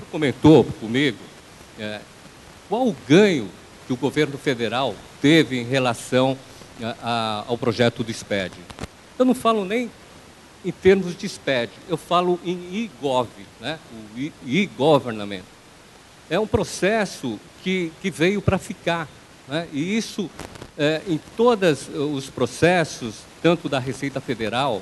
comentou comigo qual o ganho que o governo federal teve em relação ao projeto do SPED. Eu não falo nem em termos de SPED, eu falo em e-gov, né? O e-government. É um processo que veio para ficar, né? E isso, em todos os processos, tanto da Receita Federal,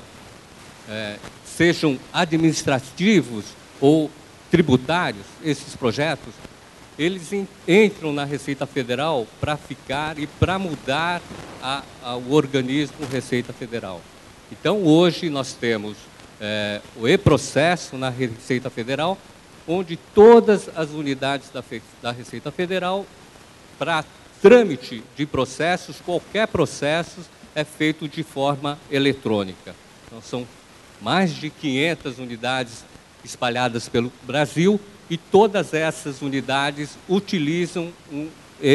sejam administrativos ou tributários, esses projetos, eles entram na Receita Federal para ficar e para mudar o organismo Receita Federal. Então, hoje, nós temos o e-processo na Receita Federal, onde todas as unidades da Receita Federal, para trâmite de processos, qualquer processo é feito de forma eletrônica. Então, são mais de 500 unidades espalhadas pelo Brasil, e todas essas unidades utilizam um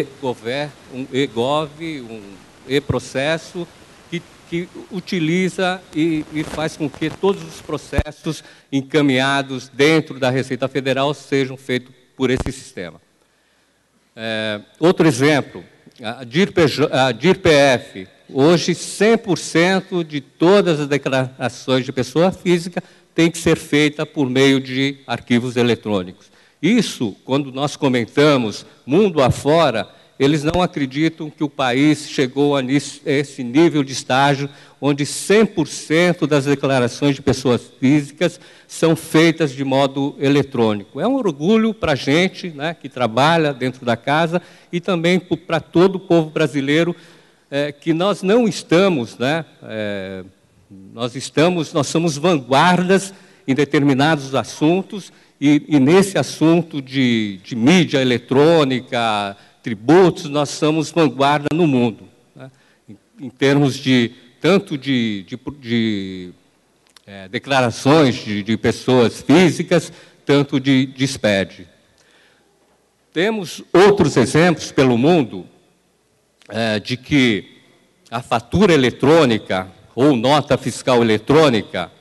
e-gov, um e-processo, que utiliza e faz com que todos os processos encaminhados dentro da Receita Federal sejam feitos por esse sistema. Outro exemplo, a DIR-PF. Hoje, 100% de todas as declarações de pessoa física tem que ser feita por meio de arquivos eletrônicos. Isso, quando nós comentamos mundo afora, eles não acreditam que o país chegou a esse nível de estágio onde 100% das declarações de pessoas físicas são feitas de modo eletrônico. É um orgulho para a gente, né, que trabalha dentro da casa, e também para todo o povo brasileiro, que nós não estamos, né, nós somos vanguardas em determinados assuntos, e nesse assunto de mídia eletrônica, tributos, nós somos vanguarda no mundo, né? Em termos tanto de declarações de pessoas físicas, tanto de SPED. Temos outros exemplos pelo mundo de que a fatura eletrônica ou nota fiscal eletrônica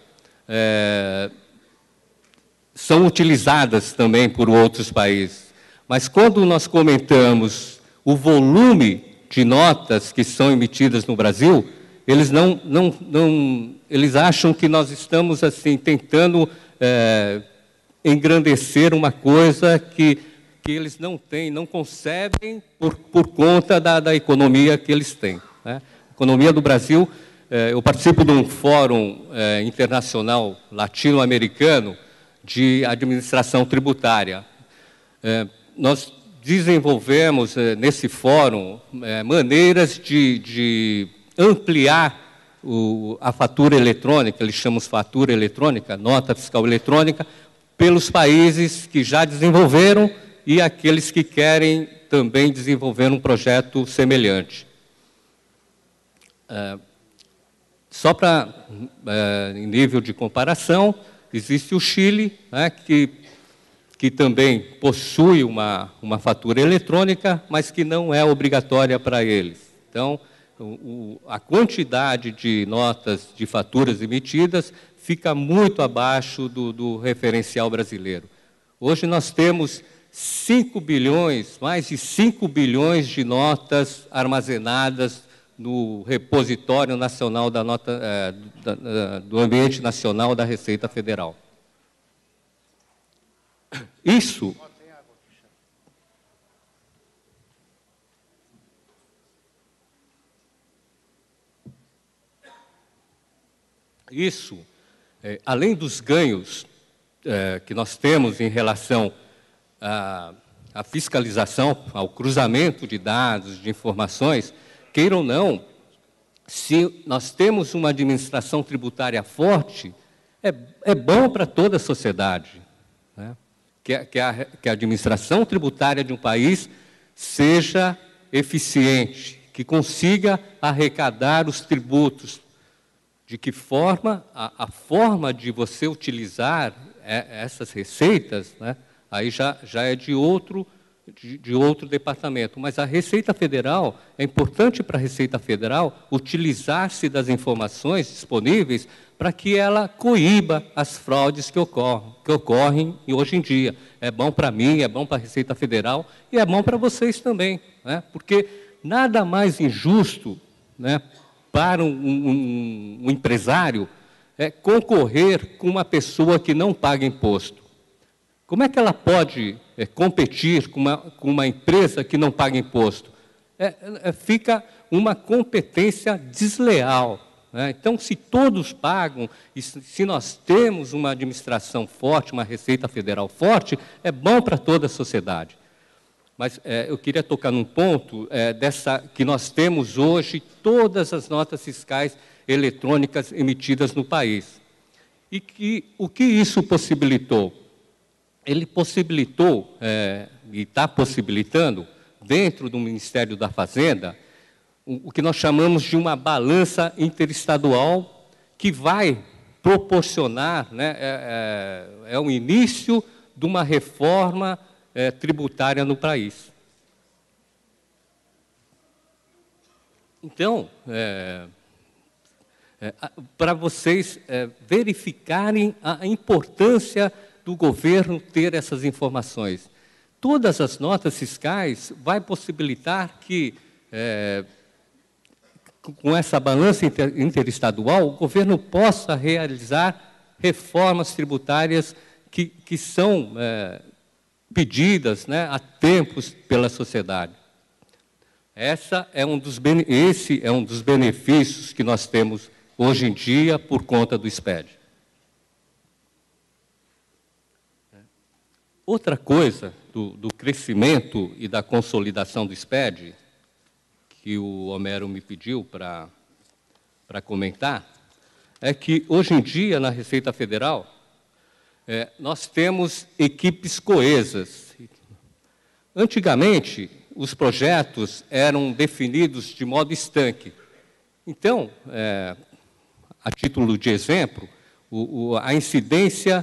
são utilizadas também por outros países. Mas quando nós comentamos o volume de notas que são emitidas no Brasil, eles eles acham que nós estamos assim tentando engrandecer uma coisa que eles não têm, não concebem por conta da economia que eles têm, né? A economia do Brasil, eu participo de um fórum internacional latino-americano de administração tributária. Nós desenvolvemos nesse fórum maneiras de ampliar a fatura eletrônica, eles chamam de fatura eletrônica, nota fiscal eletrônica, pelos países que já desenvolveram e aqueles que querem também desenvolver um projeto semelhante. Só para, em nível de comparação, existe o Chile, né, que também possui uma fatura eletrônica, mas que não é obrigatória para eles. Então, a quantidade de notas de faturas emitidas fica muito abaixo do referencial brasileiro. Hoje nós temos 5 bilhões, mais de 5 bilhões de notas armazenadas no repositório nacional da nota, do Ambiente Nacional da Receita Federal. Isso além dos ganhos que nós temos em relação à fiscalização, ao cruzamento de dados, de informações, queira ou não, se nós temos uma administração tributária forte, é bom para toda a sociedade, né? Que a administração tributária de um país seja eficiente, que consiga arrecadar os tributos. De que forma, a forma de você utilizar essas receitas, né, aí já é de outro de outro departamento. Mas a Receita Federal, é importante para a Receita Federal utilizar-se das informações disponíveis para que ela coíba as fraudes que ocorrem hoje em dia. É bom para mim, é bom para a Receita Federal e é bom para vocês também, né? Porque nada mais injusto, né, para um empresário é concorrer com uma pessoa que não paga imposto. Como é que ela pode competir com uma empresa que não paga imposto? Fica uma competência desleal, né? Então, se todos pagam, e se nós temos uma administração forte, uma Receita Federal forte, é bom para toda a sociedade. Mas eu queria tocar num ponto que nós temos hoje todas as notas fiscais eletrônicas emitidas no país. E o que isso possibilitou? Ele possibilitou, e está possibilitando, dentro do Ministério da Fazenda, o que nós chamamos de uma balança interestadual que vai proporcionar, né, o início de uma reforma tributária no país. Então, para vocês verificarem a importância do governo ter essas informações. Todas as notas fiscais vai possibilitar que, com essa balança interestadual, o governo possa realizar reformas tributárias que são pedidas, né, há tempos pela sociedade. Esse é um dos benefícios que nós temos hoje em dia por conta do SPED. Outra coisa do crescimento e da consolidação do SPED, que o Homero me pediu para comentar, é que, hoje em dia, na Receita Federal, nós temos equipes coesas. Antigamente, os projetos eram definidos de modo estanque. Então, a título de exemplo, a incidência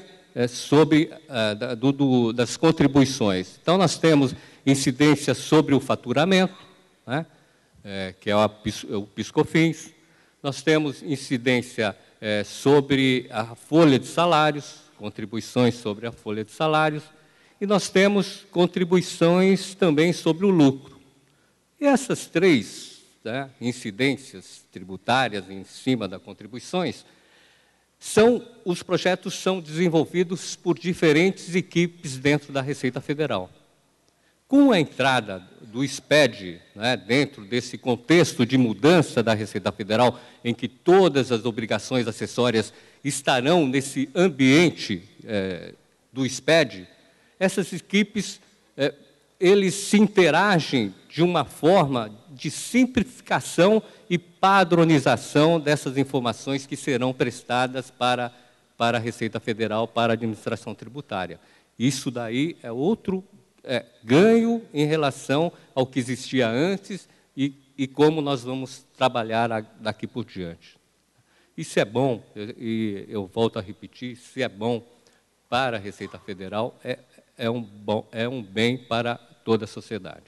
das contribuições. Então, nós temos incidência sobre o faturamento, né, que é o PIS/COFINS. Nós temos incidência sobre a folha de salários, contribuições sobre a folha de salários, e nós temos contribuições também sobre o lucro. E essas três, né, incidências tributárias em cima das contribuições, os projetos são desenvolvidos por diferentes equipes dentro da Receita Federal. Com a entrada do SPED, né, dentro desse contexto de mudança da Receita Federal, em que todas as obrigações acessórias estarão nesse ambiente do SPED, essas equipes eles se interagem de uma forma de simplificação e padronização dessas informações que serão prestadas para a Receita Federal, para a administração tributária. Isso daí é outro ganho em relação ao que existia antes e como nós vamos trabalhar daqui por diante. Isso é bom, e eu volto a repetir, se é bom para a Receita Federal, é um bem para toda a sociedade.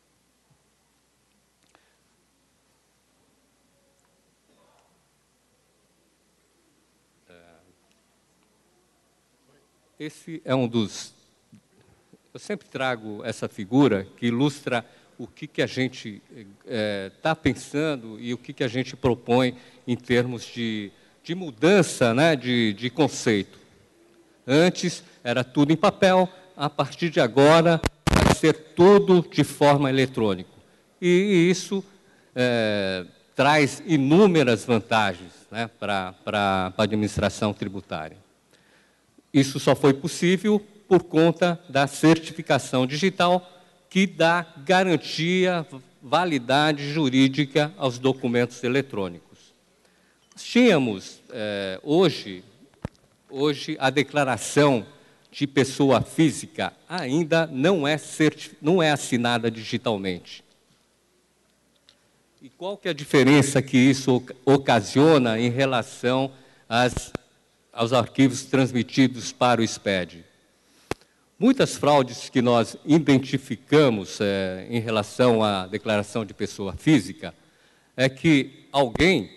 Esse é um dos... Eu sempre trago essa figura que ilustra o que a gente está pensando e o que a gente propõe em termos de mudança, né, de conceito. Antes era tudo em papel, a partir de agora vai ser tudo de forma eletrônica. E isso traz inúmeras vantagens, né, para a administração tributária. Isso só foi possível por conta da certificação digital, que dá garantia, validade jurídica aos documentos eletrônicos. Nós tínhamos, hoje, a declaração de pessoa física ainda não é assinada digitalmente. E qual que é a diferença que isso ocasiona em relação aos arquivos transmitidos para o SPED? Muitas fraudes que nós identificamos em relação à declaração de pessoa física é que alguém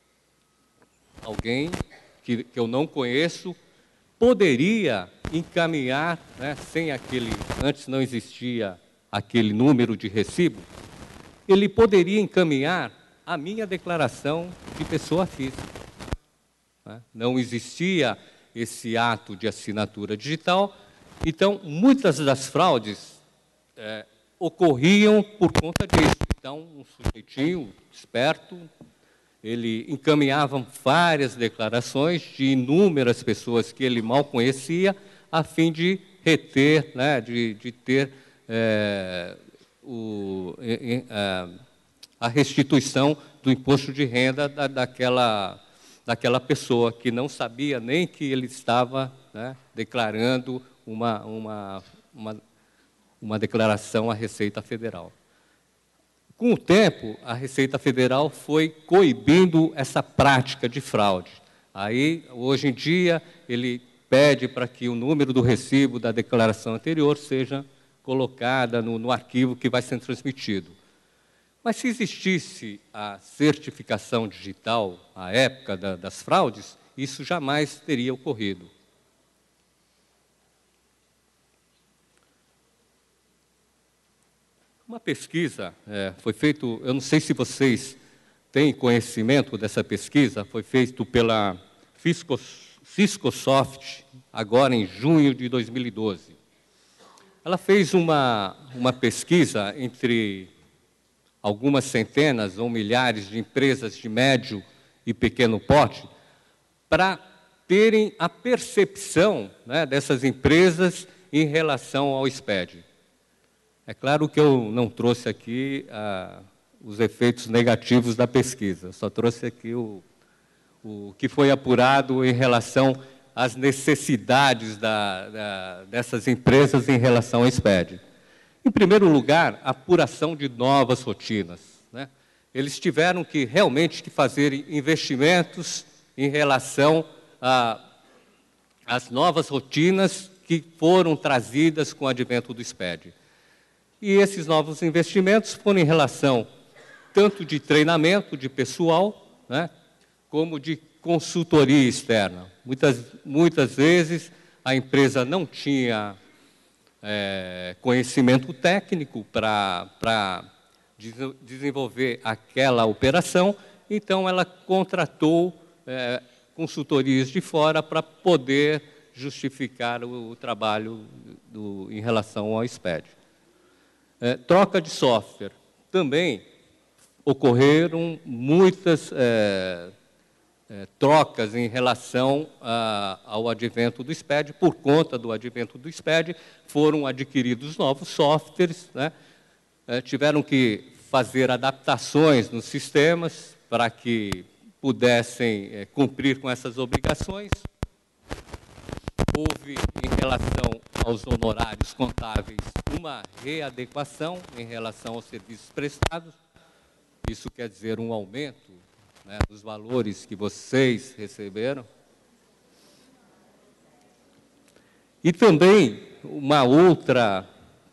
que eu não conheço poderia encaminhar, né, antes não existia aquele número de recibo, ele poderia encaminhar a minha declaração de pessoa física. Né? Não existia esse ato de assinatura digital, então muitas das fraudes ocorriam por conta disso. Então, um sujeitinho esperto, ele encaminhava várias declarações de inúmeras pessoas que ele mal conhecia, a fim de reter, né, de ter a restituição do imposto de renda daquela pessoa que não sabia nem que ele estava, né, declarando uma declaração à Receita Federal. Com o tempo, a Receita Federal foi coibindo essa prática de fraude. Aí, hoje em dia, ele pede para que o número do recibo da declaração anterior seja colocada no arquivo que vai ser transmitido. Mas se existisse a certificação digital à época das fraudes, isso jamais teria ocorrido. Uma pesquisa foi feita, eu não sei se vocês têm conhecimento dessa pesquisa, foi feita pela Ciscosoft, agora em junho de 2012. Ela fez uma pesquisa entre algumas centenas ou milhares de empresas de médio e pequeno porte para terem a percepção, né, dessas empresas em relação ao SPED. É claro que eu não trouxe aqui os efeitos negativos da pesquisa, só trouxe aqui o que foi apurado em relação às necessidades dessas empresas em relação ao SPED. Em primeiro lugar, a apuração de novas rotinas, né? Eles tiveram que realmente fazer investimentos em relação às novas rotinas que foram trazidas com o advento do SPED. E esses novos investimentos foram em relação tanto de treinamento de pessoal, né, como de consultoria externa. Muitas vezes a empresa não tinha conhecimento técnico para desenvolver aquela operação, então ela contratou consultorias de fora para poder justificar o trabalho em relação ao SPED. Troca de software. Também ocorreram muitas trocas em relação ao advento do SPED. Por conta do advento do SPED, foram adquiridos novos softwares, né? Tiveram que fazer adaptações nos sistemas para que pudessem cumprir com essas obrigações. Houve, em relação aos honorários contábeis, uma readequação em relação aos serviços prestados. Isso quer dizer um aumento, né, dos valores que vocês receberam. E também uma outra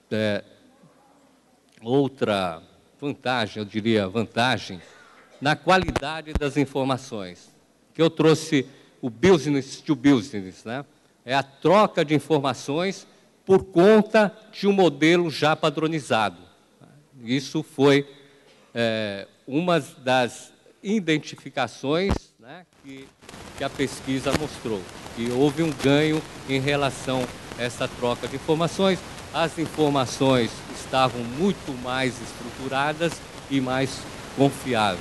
vantagem, eu diria vantagem, na qualidade das informações, que eu trouxe o business to business, né? É a troca de informações por conta de um modelo já padronizado. Isso foi uma das identificações, né, que a pesquisa mostrou, que houve um ganho em relação a essa troca de informações. As informações estavam muito mais estruturadas e mais confiáveis.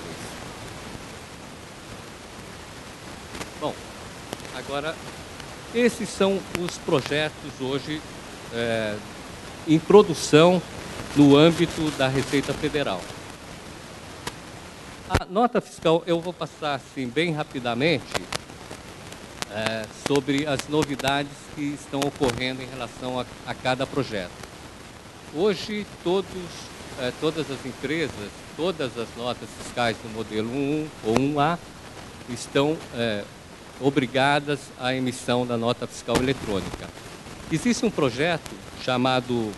Bom, agora, esses são os projetos hoje em produção no âmbito da Receita Federal. A nota fiscal, eu vou passar assim, bem rapidamente sobre as novidades que estão ocorrendo em relação a cada projeto. Hoje, todas as empresas, todas as notas fiscais do modelo 1 ou 1A estão obrigadas à emissão da nota fiscal eletrônica. Existe um projeto chamado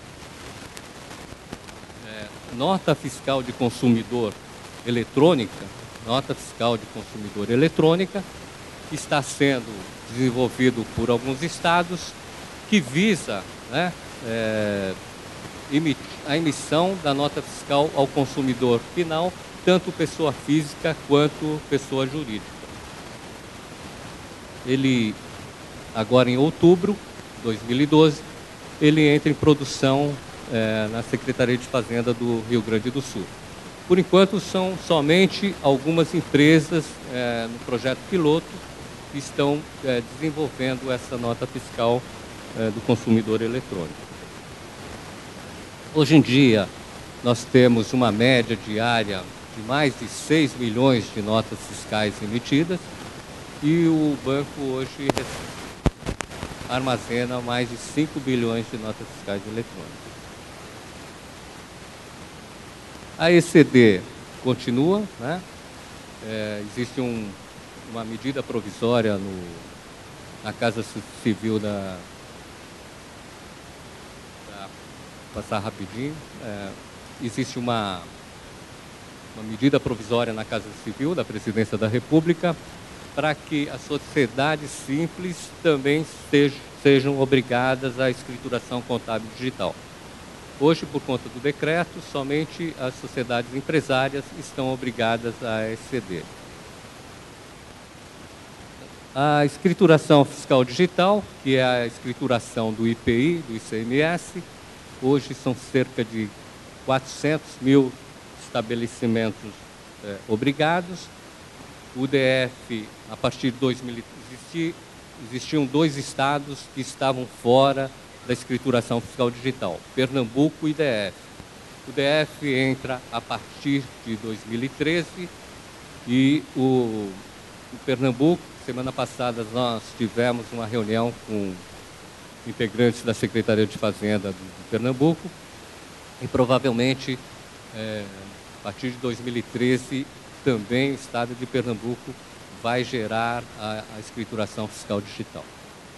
Nota Fiscal de Consumidor Eletrônica, Nota Fiscal de Consumidor Eletrônica, que está sendo desenvolvido por alguns estados, que visa, né, a emissão da nota fiscal ao consumidor final, tanto pessoa física quanto pessoa jurídica. Ele, agora em outubro de 2012, ele entra em produção na Secretaria de Fazenda do Rio Grande do Sul. Por enquanto, são somente algumas empresas no projeto piloto que estão desenvolvendo essa nota fiscal do consumidor eletrônico. Hoje em dia, nós temos uma média diária de mais de 6 milhões de notas fiscais emitidas e o banco hoje armazena mais de 5 bilhões de notas fiscais eletrônicas. A ECD continua, né? Existe uma medida provisória na Casa Civil passar rapidinho. Existe uma medida provisória na Casa Civil da Presidência da República para que as sociedades simples também sejam obrigadas à escrituração contábil digital. Hoje, por conta do decreto, somente as sociedades empresárias estão obrigadas a exceder. A escrituração fiscal digital, que é a escrituração do IPI, do ICMS, hoje são cerca de 400 mil estabelecimentos obrigados. O DF, a partir de 2000, existiam 2 estados que estavam fora da escrituração fiscal digital, Pernambuco e DF. O DF entra a partir de 2013 e o Pernambuco, semana passada nós tivemos uma reunião com integrantes da Secretaria de Fazenda do Pernambuco e provavelmente a partir de 2013 também o estado de Pernambuco vai gerar a escrituração fiscal digital.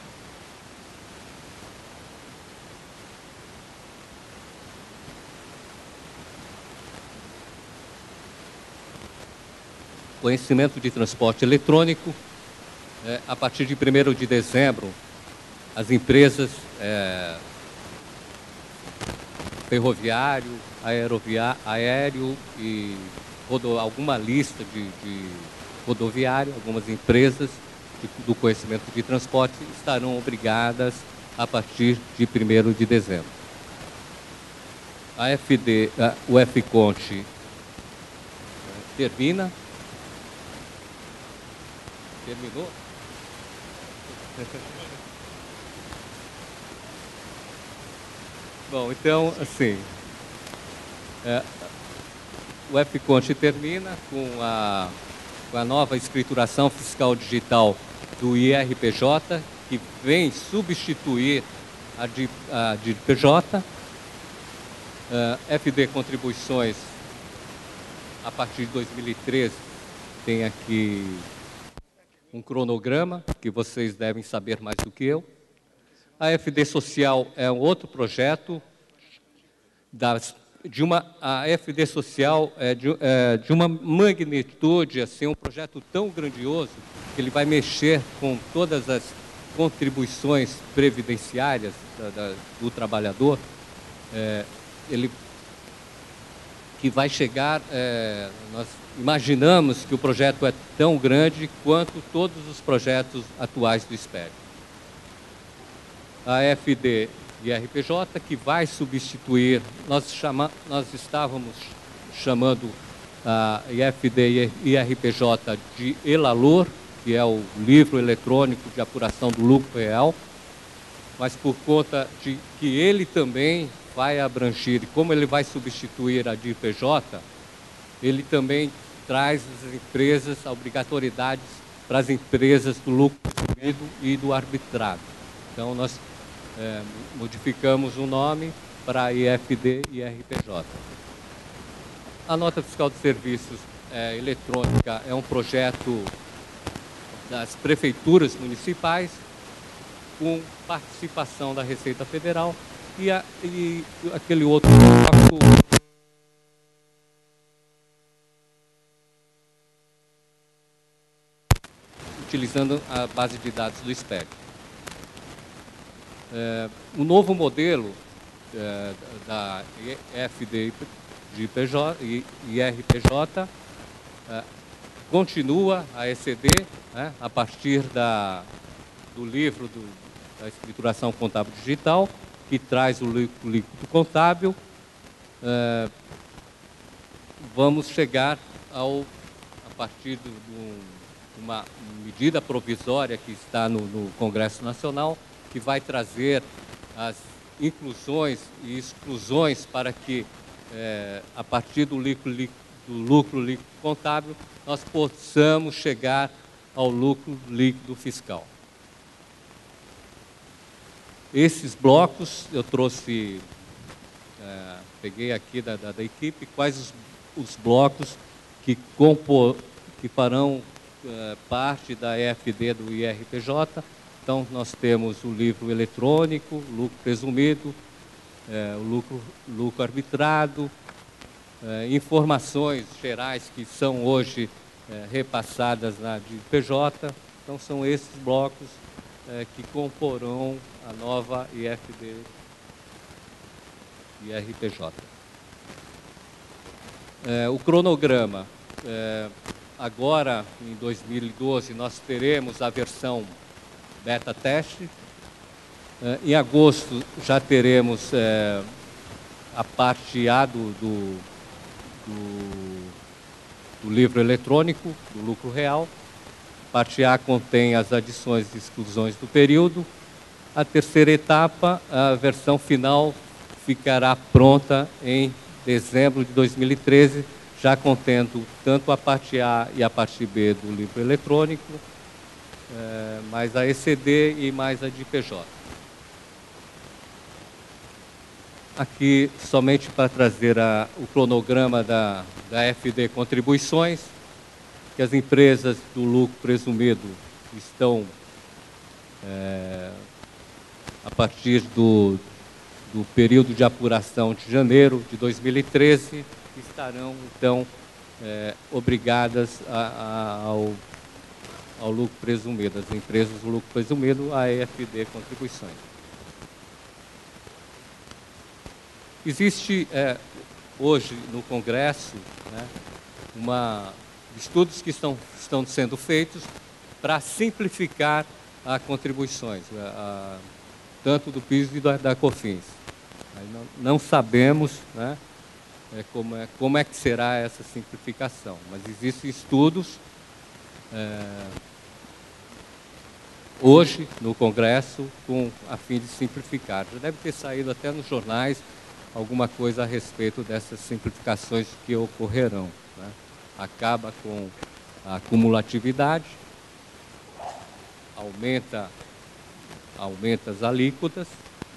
Conhecimento de transporte eletrônico. A partir de 1º de dezembro, as empresas ferroviário, aéreo e alguma lista de rodoviário, algumas empresas do conhecimento de transporte estarão obrigadas a partir de 1º de dezembro. O FCONT termina. Terminou? Bom, então, assim, o FCONT termina com a nova escrituração fiscal digital do IRPJ, que vem substituir a de PJ. FD Contribuições, a partir de 2013, tem aqui um cronograma que vocês devem saber mais do que eu. A FD Social é um outro projeto. A FD Social é de uma magnitude, assim, um projeto tão grandioso que ele vai mexer com todas as contribuições previdenciárias do trabalhador. Que vai chegar, nós imaginamos que o projeto é tão grande quanto todos os projetos atuais do SPED. A FD e RPJ, que vai substituir, nós estávamos chamando a IFD e IRPJ de ELALOR, que é o livro eletrônico de apuração do lucro real, mas por conta de que ele também vai abranger, e como ele vai substituir a de IPJ, ele também traz as empresas, a obrigatoriedades para as empresas do lucro presumido e do arbitrado. Então, nós modificamos o nome para IFD e IRPJ. A nota fiscal de serviços eletrônica é um projeto das prefeituras municipais com participação da Receita Federal e aquele outro bloco utilizando a base de dados do SPEC. O novo modelo da FDIPJ e IRPJ continua a ECD, né, a partir do livro da escrituração contábil digital, que traz o líquido contábil. Vamos chegar a partir de uma medida provisória que está no Congresso Nacional, que vai trazer as inclusões e exclusões para que, a partir do lucro líquido contábil, nós possamos chegar ao lucro líquido fiscal. Esses blocos, eu trouxe, peguei aqui da equipe, quais os blocos que farão parte da EFD do IRPJ. Então, nós temos o livro eletrônico, lucro presumido, o lucro arbitrado, informações gerais que são hoje repassadas na DPJ. Então, são esses blocos que comporão a nova IFD e IRPJ. O cronograma. Agora, em 2012, nós teremos a versão beta teste. Em agosto, já teremos a parte A do livro eletrônico, do lucro real. A parte A contém as adições e exclusões do período. A terceira etapa, a versão final, ficará pronta em dezembro de 2013, já contendo tanto a parte A e a parte B do livro eletrônico, mais a ECD e mais a DPJ. Aqui, somente para trazer o cronograma da FD Contribuições, que as empresas do lucro presumido estão, a partir do período de apuração de janeiro de 2013, estarão, então, obrigadas ao lucro presumido, as empresas do lucro presumido, a EFD Contribuições. Existe, hoje, no Congresso, né, estudos que estão sendo feitos para simplificar as contribuições, tanto do PIS e da COFINS. Não sabemos, né, como é que será essa simplificação, mas existem estudos hoje no Congresso a fim de simplificar. Já deve ter saído até nos jornais alguma coisa a respeito dessas simplificações que ocorrerão, né? Acaba com a acumulatividade, aumenta as alíquotas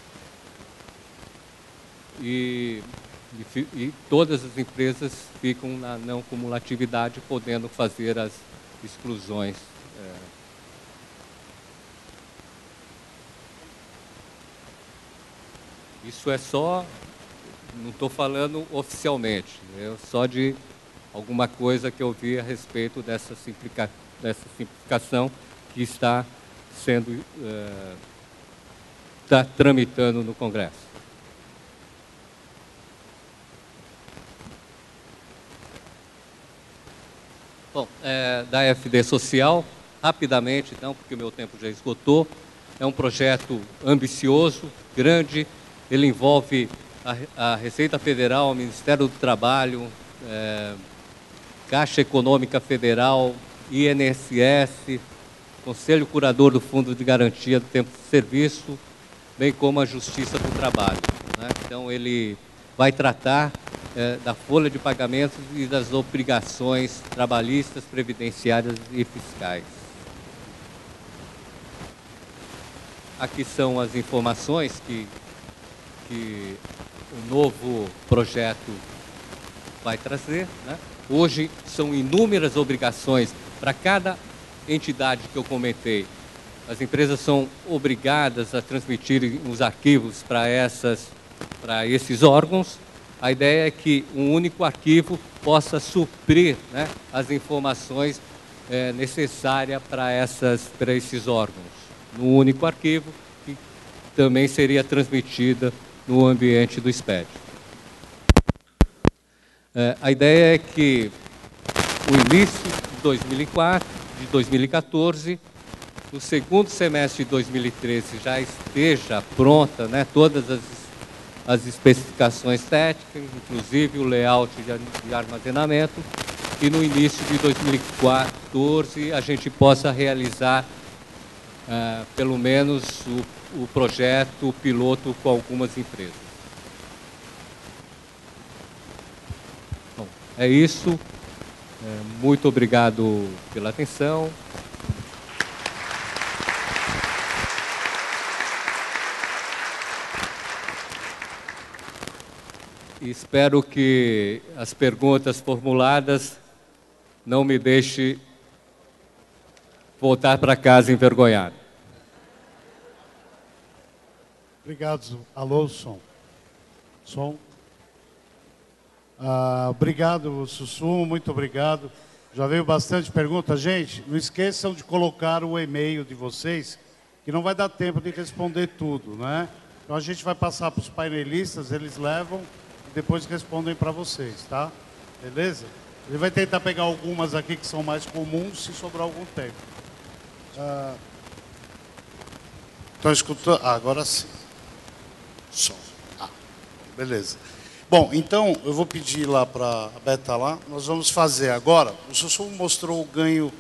e todas as empresas ficam na não cumulatividade, podendo fazer as exclusões. Isso é só, não estou falando oficialmente, só de alguma coisa que eu vi a respeito dessa simplificação que está sendo, está tramitando no Congresso. Bom, da FD Social, rapidamente, então, porque o meu tempo já esgotou, é um projeto ambicioso, grande, ele envolve a Receita Federal, o Ministério do Trabalho, Caixa Econômica Federal, INSS, Conselho Curador do Fundo de Garantia do Tempo de Serviço, bem como a Justiça do Trabalho, né? Então, ele vai tratar da folha de pagamentos e das obrigações trabalhistas, previdenciárias e fiscais. Aqui são as informações que o novo projeto vai trazer, né? Hoje são inúmeras obrigações para cada entidade que eu comentei. as empresas são obrigadas a transmitir os arquivos para esses órgãos. A ideia é que um único arquivo possa suprir, né, as informações necessárias para esses órgãos, no único arquivo, que também seria transmitida no ambiente do SPED. A ideia é que o início de 2014, no segundo semestre de 2013 já esteja pronta, né, todas as especificações técnicas, inclusive o layout de armazenamento, e no início de 2014 a gente possa realizar pelo menos o projeto piloto com algumas empresas. Bom, é isso. Muito obrigado pela atenção. Espero que as perguntas formuladas não me deixem voltar para casa envergonhado. Obrigado. Alô, som. Som. Obrigado, Sussu, muito obrigado. Já veio bastante pergunta. Gente, não esqueçam de colocar o e-mail de vocês, que não vai dar tempo de responder tudo, né? Então a gente vai passar para os painelistas, eles levam e depois respondem para vocês, tá? Beleza? Ele vai tentar pegar algumas aqui que são mais comuns, se sobrar algum tempo. Estão escutando? Agora sim. Som. Beleza. Bom, então eu vou pedir lá para a Beta lá. Nós vamos fazer agora. O Sussu mostrou o ganho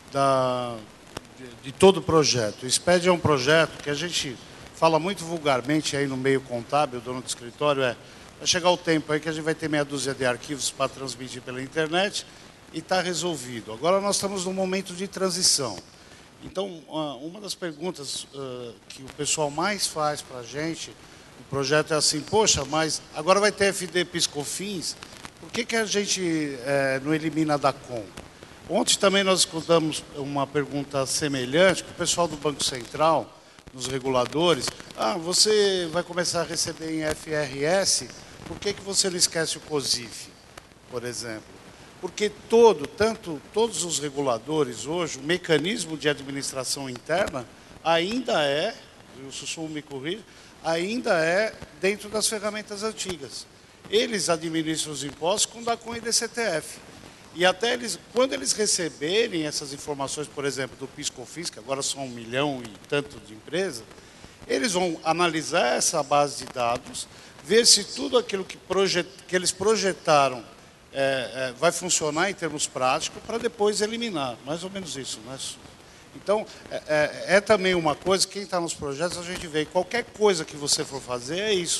de todo o projeto. O SPED é um projeto que a gente fala muito vulgarmente aí no meio contábil, o dono do escritório vai chegar o tempo aí que a gente vai ter meia dúzia de arquivos para transmitir pela internet e está resolvido. Agora nós estamos num momento de transição. Então, uma das perguntas que o pessoal mais faz para a gente, o projeto é assim, poxa, mas agora vai ter FD PIS/COFINS, por que a gente não elimina da COM? Ontem também nós escutamos uma pergunta semelhante, que o pessoal do Banco Central, nos reguladores, você vai começar a receber em FRS, por que você não esquece o COSIF, por exemplo? Porque todos os reguladores hoje, o mecanismo de administração interna ainda o Sussu me corrige, ainda é dentro das ferramentas antigas. Eles administram os impostos com DACOM e DCTF. E até quando eles receberem essas informações, por exemplo, do PIS/COFINS, que agora são 1 milhão e tanto de empresas, eles vão analisar essa base de dados, ver se tudo aquilo que eles projetaram vai funcionar em termos práticos, para depois eliminar. Mais ou menos isso, né? Então, também uma coisa, quem está nos projetos, a gente vê, qualquer coisa que você for fazer é isso.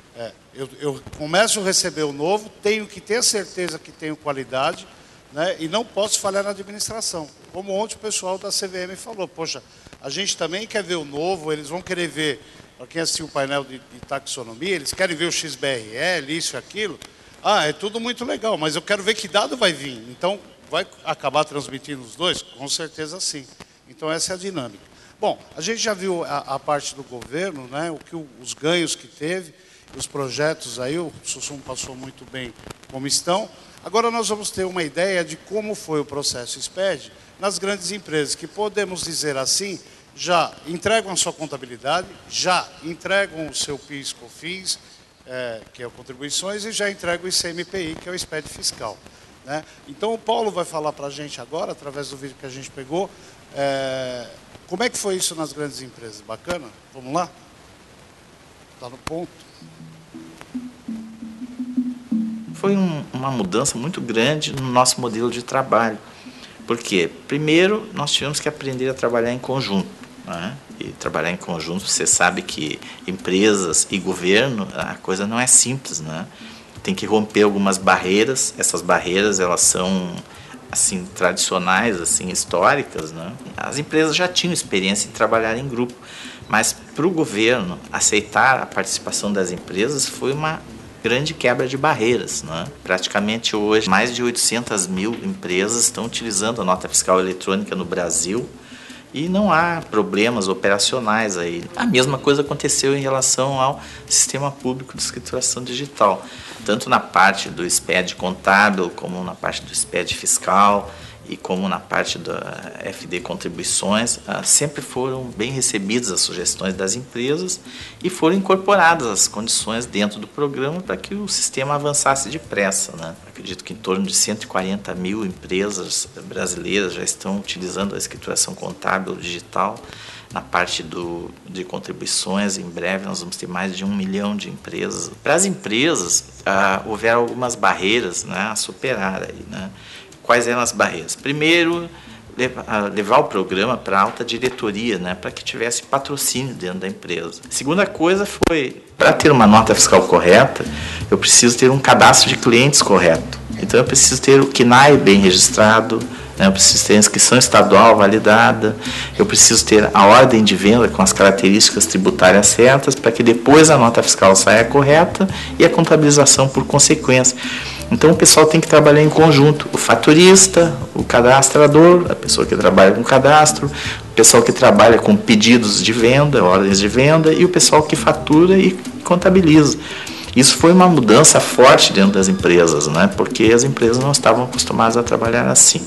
Eu começo a receber o novo, tenho que ter certeza que tenho qualidade, né, e não posso falhar na administração. Como ontem o pessoal da CVM falou, poxa, a gente também quer ver o novo, eles vão querer ver, para quem assistiu o painel de taxonomia, eles querem ver o XBRL, isso e aquilo. É tudo muito legal, mas eu quero ver que dado vai vir. Então, vai acabar transmitindo os dois? Com certeza sim. Então, essa é a dinâmica. Bom, a gente já viu a parte do governo, né, os ganhos que teve, os projetos aí, o Sussu passou muito bem como estão. Agora nós vamos ter uma ideia de como foi o processo SPED nas grandes empresas, que podemos dizer assim, já entregam a sua contabilidade, já entregam o seu PIS/COFINS, que é o contribuições, e já entregam o ICMPI, que é o SPED fiscal, né? Então o Paulo vai falar para a gente agora, através do vídeo que a gente pegou, como é que foi isso nas grandes empresas. Bacana? Vamos lá? Está no ponto. Foi uma mudança muito grande no nosso modelo de trabalho. Por quê? Primeiro, nós tivemos que aprender a trabalhar em conjunto, né? E trabalhar em conjunto, você sabe que empresas e governo, a coisa não é simples, né? Tem que romper algumas barreiras. Essas barreiras, elas são assim tradicionais, assim históricas, né? As empresas já tinham experiência em trabalhar em grupo, mas para o governo aceitar a participação das empresas foi uma grande quebra de barreiras, né? Praticamente hoje, mais de 800 mil empresas estão utilizando a nota fiscal eletrônica no Brasil E não há problemas operacionais aí. A mesma coisa aconteceu em relação ao sistema público de escrituração digital, tanto na parte do SPED contábil, como na parte do SPED fiscal e como na parte da FD contribuições. Sempre foram bem recebidas as sugestões das empresas e foram incorporadas as condições dentro do programa para que o sistema avançasse depressa, né? Acredito que em torno de 140 mil empresas brasileiras já estão utilizando a escrituração contábil digital. Na parte de contribuições, em breve nós vamos ter mais de 1 milhão de empresas. Para as empresas, houveram algumas barreiras, né, a superar aí, né? Quais eram as barreiras? Primeiro, levar o programa para a alta diretoria, né, para que tivesse patrocínio dentro da empresa. A segunda coisa foi, para ter uma nota fiscal correta, eu preciso ter um cadastro de clientes correto. Então, eu preciso ter o CNAE bem registrado, né, eu preciso ter a inscrição estadual validada, eu preciso ter a ordem de venda com as características tributárias certas, para que depois a nota fiscal saia correta e a contabilização por consequência. Então, o pessoal tem que trabalhar em conjunto. O faturista, o cadastrador, a pessoa que trabalha com cadastro, o pessoal que trabalha com pedidos de venda, ordens de venda, e o pessoal que fatura e contabiliza. Isso foi uma mudança forte dentro das empresas, né? Porque as empresas não estavam acostumadas a trabalhar assim.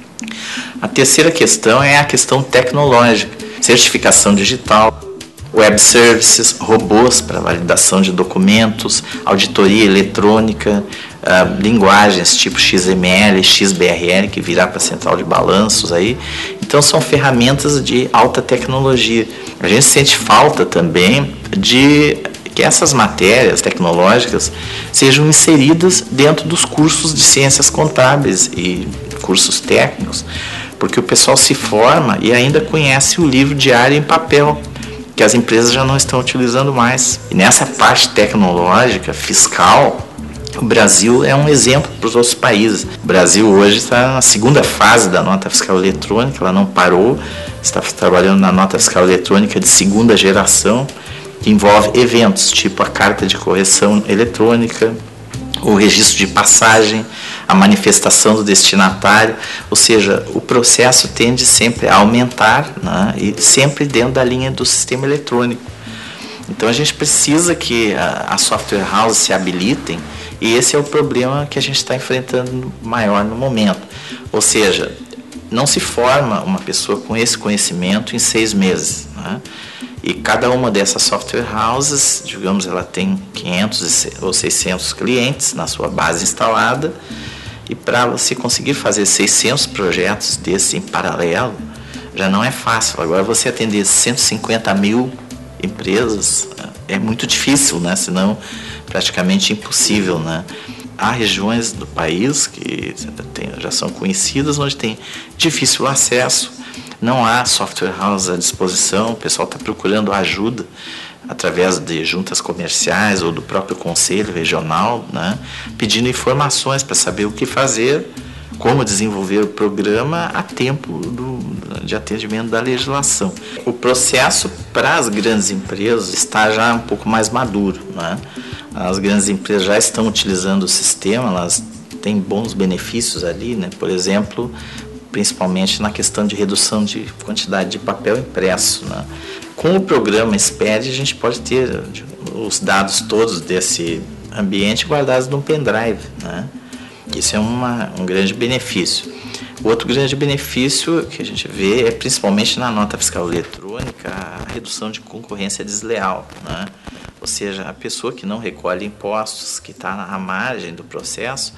A terceira questão é a questão tecnológica. Certificação digital, web services, robôs para validação de documentos, auditoria eletrônica, linguagens tipo XML, XBRL, que virá para a central de balanços aí. Então são ferramentas de alta tecnologia. A gente sente falta também de que essas matérias tecnológicas sejam inseridas dentro dos cursos de ciências contábeis e cursos técnicos, porque o pessoal se forma e ainda conhece o livro diário em papel, que as empresas já não estão utilizando mais. E nessa parte tecnológica, fiscal, o Brasil é um exemplo para os outros países. O Brasil hoje está na segunda fase da nota fiscal eletrônica, ela não parou, está trabalhando na nota fiscal eletrônica de segunda geração, que envolve eventos, tipo a carta de correção eletrônica, o registro de passagem, a manifestação do destinatário, ou seja, o processo tende sempre a aumentar, né, e sempre dentro da linha do sistema eletrônico. Então a gente precisa que as software houses se habilitem, e esse é o problema que a gente está enfrentando maior no momento. Ou seja, não se forma uma pessoa com esse conhecimento em 6 meses, né? E cada uma dessas software houses, digamos, ela tem 500 ou 600 clientes na sua base instalada, e para você conseguir fazer 600 projetos desses em paralelo, já não é fácil. Agora, você atender 150 mil empresas é muito difícil, né? Senão praticamente impossível, né? Há regiões do país que já são conhecidas, onde tem difícil acesso, não há software house à disposição, o pessoal está procurando ajuda através de juntas comerciais ou do próprio conselho regional, né, pedindo informações para saber o que fazer, como desenvolver o programa a tempo de atendimento da legislação. O processo para as grandes empresas está já um pouco mais maduro, né? As grandes empresas já estão utilizando o sistema, elas têm bons benefícios ali, né? Por exemplo, principalmente na questão de redução de quantidade de papel impresso, né? Com o programa SPED, a gente pode ter os dados todos desse ambiente guardados num pendrive, né? Isso é um grande benefício. O outro grande benefício que a gente vê é principalmente na nota fiscal eletrônica, a redução de concorrência desleal, né? Ou seja, a pessoa que não recolhe impostos, que está à margem do processo,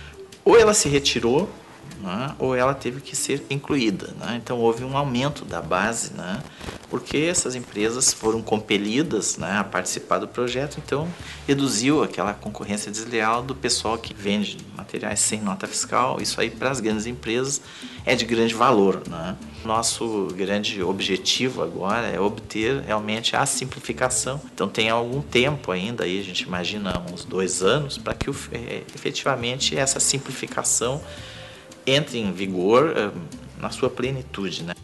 ou ela se retirou, né, ou ela teve que ser incluída, né? Então houve um aumento da base, né, porque essas empresas foram compelidas, né, a participar do projeto, então reduziu aquela concorrência desleal do pessoal que vende materiais sem nota fiscal. Isso aí para as grandes empresas é de grande valor, né? Nosso grande objetivo agora é obter realmente a simplificação. Então tem algum tempo ainda, aí a gente imagina uns 2 anos, para que efetivamente essa simplificação entre em vigor na sua plenitude, né?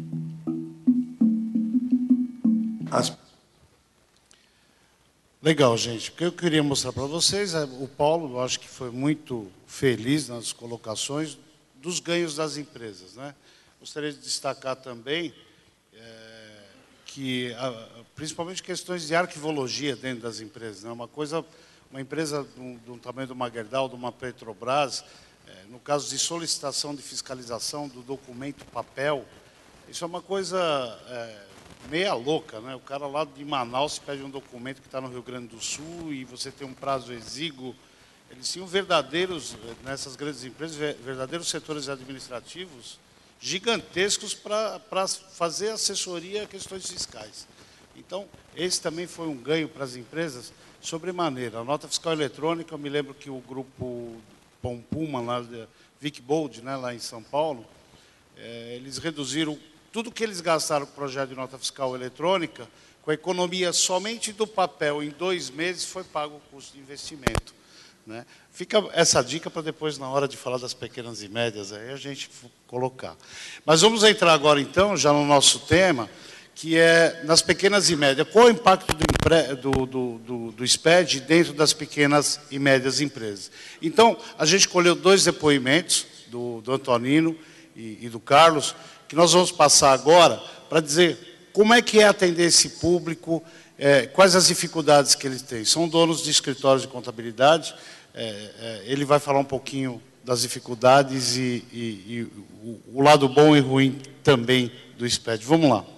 Legal, gente. O que eu queria mostrar para vocês é o Paulo, eu acho que foi muito feliz nas colocações dos ganhos das empresas, né? Gostaria de destacar também principalmente questões de arquivologia dentro das empresas, né? Uma empresa do tamanho de uma Gerdau, de uma Petrobras, no caso de solicitação de fiscalização do documento papel, isso é uma coisa meia louca, né? O cara lá de Manaus pede um documento que está no Rio Grande do Sul e você tem um prazo exíguo. Eles tinham nessas grandes empresas, verdadeiros setores administrativos gigantescos para fazer assessoria a questões fiscais. Então, esse também foi um ganho para as empresas sobremaneira. A nota fiscal eletrônica, eu me lembro que o grupo Puma, lá, Vic Bold, né, lá em São Paulo, eles reduziram tudo que eles gastaram com o projeto de nota fiscal eletrônica, com a economia somente do papel, em 2 meses foi pago o custo de investimento. Né? Fica essa dica para depois, na hora de falar das pequenas e médias, aí a gente colocar. Mas vamos entrar agora, então, já no nosso tema, que é nas pequenas e médias. Qual é o impacto do SPED dentro das pequenas e médias empresas? Então, a gente escolheu 2 depoimentos, do Antonino e do Carlos, que nós vamos passar agora para dizer como é que é atender esse público, quais as dificuldades que eles têm. São donos de escritórios de contabilidade, ele vai falar um pouquinho das dificuldades e o lado bom e ruim também do SPED. Vamos lá.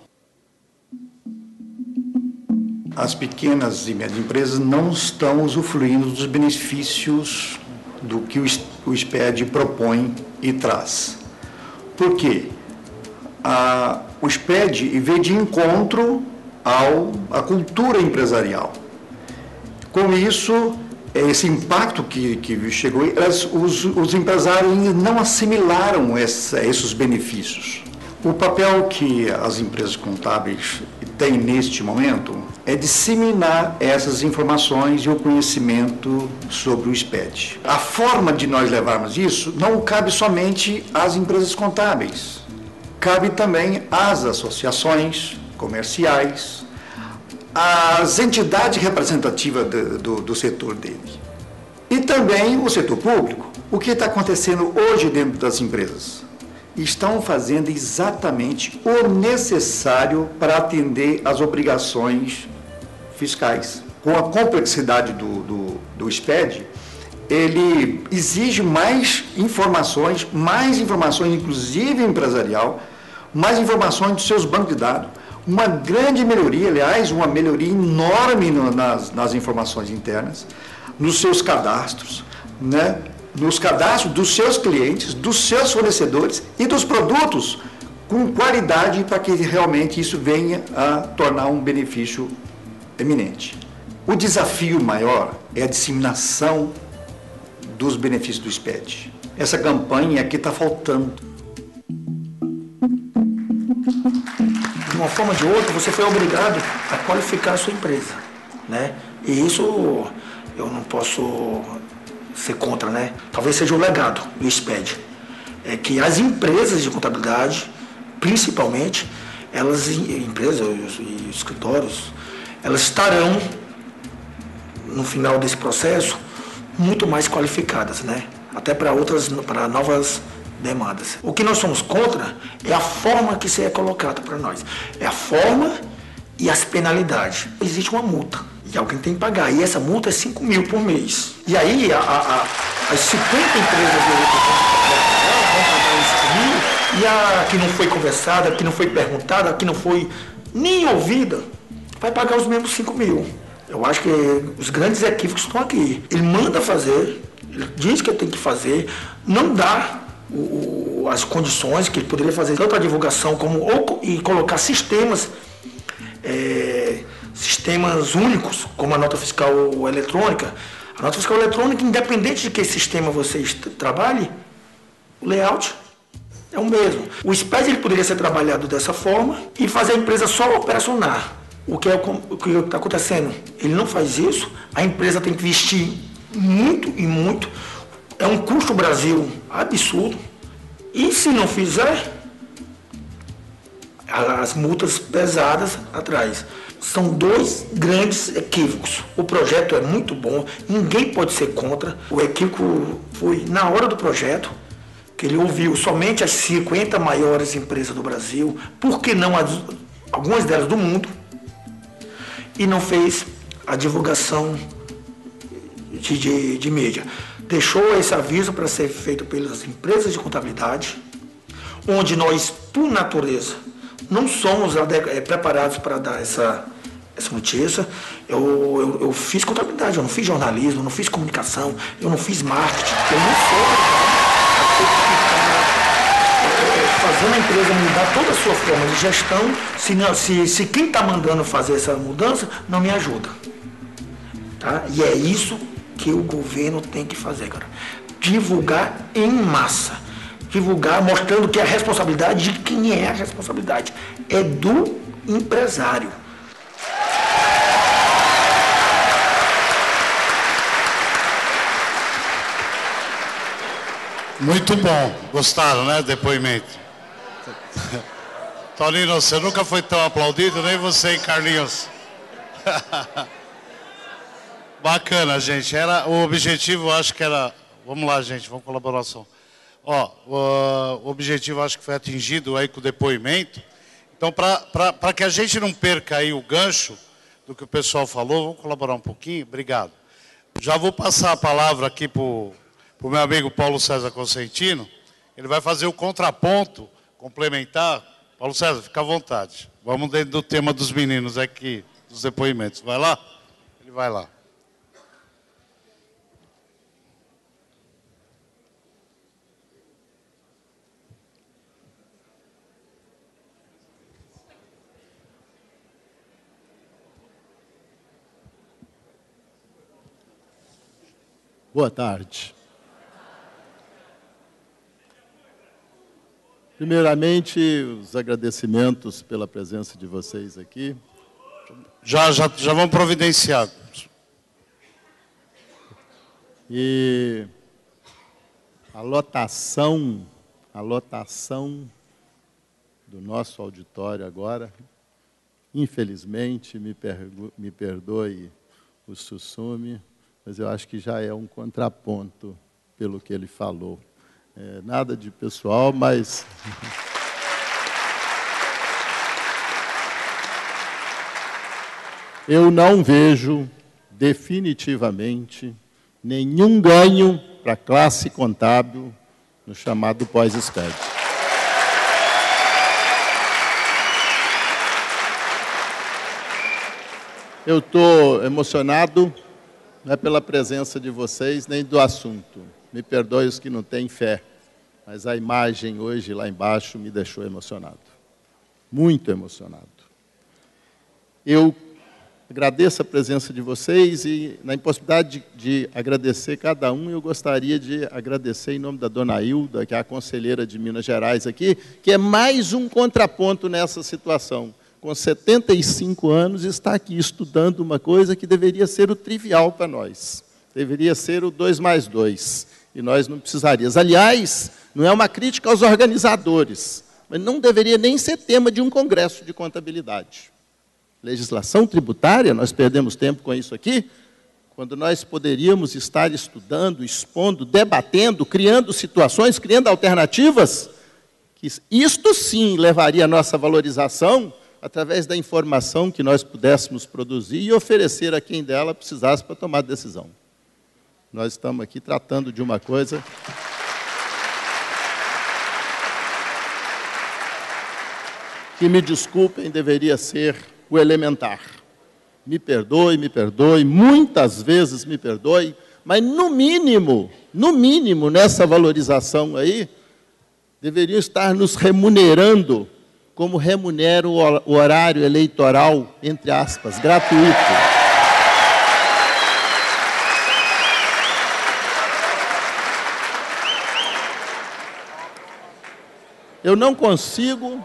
As pequenas e médias empresas não estão usufruindo dos benefícios do que o SPED propõe e traz. Por quê? O SPED veio de encontro à cultura empresarial. Com isso, esse impacto que chegou, os empresários ainda não assimilaram esses benefícios. O papel que as empresas contábeis têm neste momento é disseminar essas informações e o conhecimento sobre o SPED. A forma de nós levarmos isso não cabe somente às empresas contábeis, cabe também às associações comerciais, às entidades representativas do setor dele e também o setor público. O que está acontecendo hoje dentro das empresas? Estão fazendo exatamente o necessário para atender às obrigações fiscais. Com a complexidade do SPED, ele exige mais informações inclusive empresarial, mais informações dos seus bancos de dados. Uma grande melhoria, aliás, uma melhoria enorme nas informações internas, nos seus cadastros, né? Nos cadastros dos seus clientes, dos seus fornecedores e dos produtos com qualidade para que realmente isso venha a tornar um benefício eminente. O desafio maior é a disseminação dos benefícios do SPED. Essa campanha aqui está faltando. De uma forma ou de outra, você foi obrigado a qualificar a sua empresa, né? E isso eu não posso ser contra, né? Talvez seja o legado do SPED. É que as empresas de contabilidade, principalmente, empresas e escritórios, elas estarão, no final desse processo, muito mais qualificadas, né? Até para novas demandas. O que nós somos contra é a forma que isso é colocado para nós. É a forma e as penalidades. Existe uma multa e alguém tem que pagar. E essa multa é 5 mil por mês. E aí as 50 empresas vão pagar 5 mil e a que não foi conversada, a que não foi perguntada, a que não foi nem ouvida, vai pagar os mesmos 5 mil. Eu acho que os grandes equívocos estão aqui. Ele manda fazer, ele diz que tem que fazer, não dá as condições que ele poderia fazer, tanto a divulgação e colocar sistemas únicos, como a nota fiscal eletrônica. A nota fiscal eletrônica, independente de que sistema você trabalhe, o layout é o mesmo. O SPED ele poderia ser trabalhado dessa forma e fazer a empresa só operacionar. O que está acontecendo? Ele não faz isso, a empresa tem que investir muito e muito. É um custo Brasil absurdo. E se não fizer, as multas pesadas atrás. São 2 grandes equívocos. O projeto é muito bom, ninguém pode ser contra. O equívoco foi na hora do projeto, que ele ouviu somente as 50 maiores empresas do Brasil. Por que não algumas delas do mundo, e não fez a divulgação de mídia. Deixou esse aviso para ser feito pelas empresas de contabilidade, onde nós, por natureza, não somos preparados para dar essa notícia. Eu fiz contabilidade, eu não fiz jornalismo, eu não fiz comunicação, eu não fiz marketing, eu não sou fazendo a empresa mudar toda a sua forma de gestão, se quem está mandando fazer essa mudança não me ajuda. Tá? E é isso que o governo tem que fazer, cara. Divulgar em massa. Divulgar mostrando que a responsabilidade, de quem é a responsabilidade? É do empresário. Muito bom. Gostaram, né, depoimento? Tonino, você nunca foi tão aplaudido, nem você, hein, Carlinhos? Bacana, gente. O objetivo, acho que era... Vamos lá, gente, vamos colaboração. O objetivo, acho que foi atingido aí com o depoimento. Então, para que a gente não perca aí o gancho do que o pessoal falou, vamos colaborar um pouquinho? Obrigado. Já vou passar a palavra aqui para o meu amigo Paulo César Consentino. Ele vai fazer o contraponto, complementar. Paulo César, fica à vontade. Vamos dentro do tema dos meninos aqui, dos depoimentos. Vai lá? Ele vai lá. Boa tarde. Primeiramente, os agradecimentos pela presença de vocês aqui. Já vamos providenciar. E a lotação do nosso auditório agora, infelizmente, me perdoe o sussume, mas eu acho que já é um contraponto pelo que ele falou. Nada de pessoal, mas... Eu não vejo, definitivamente, nenhum ganho para a classe contábil no chamado pós-SPED. Eu estou emocionado, não é pela presença de vocês, nem do assunto. Me perdoe os que não têm fé, mas a imagem hoje lá embaixo me deixou emocionado. Muito emocionado. Eu agradeço a presença de vocês e, na impossibilidade de agradecer cada um, eu gostaria de agradecer em nome da dona Hilda, que é a conselheira de Minas Gerais aqui, que é mais um contraponto nessa situação. Com 75 anos, está aqui estudando uma coisa que deveria ser o trivial para nós. Deveria ser o 2 mais 2. E nós não precisaríamos. Aliás, não é uma crítica aos organizadores, mas não deveria nem ser tema de um congresso de contabilidade. Legislação tributária, nós perdemos tempo com isso aqui, quando nós poderíamos estar estudando, expondo, debatendo, criando situações, criando alternativas, que isto sim levaria a nossa valorização através da informação que nós pudéssemos produzir e oferecer a quem dela precisasse para tomar decisão. Nós estamos aqui tratando de uma coisa que, me desculpem, deveria ser o elementar. Me perdoe, muitas vezes me perdoe, mas no mínimo, nessa valorização aí, deveriam estar nos remunerando como remunera o horário eleitoral, entre aspas, gratuito. Eu não consigo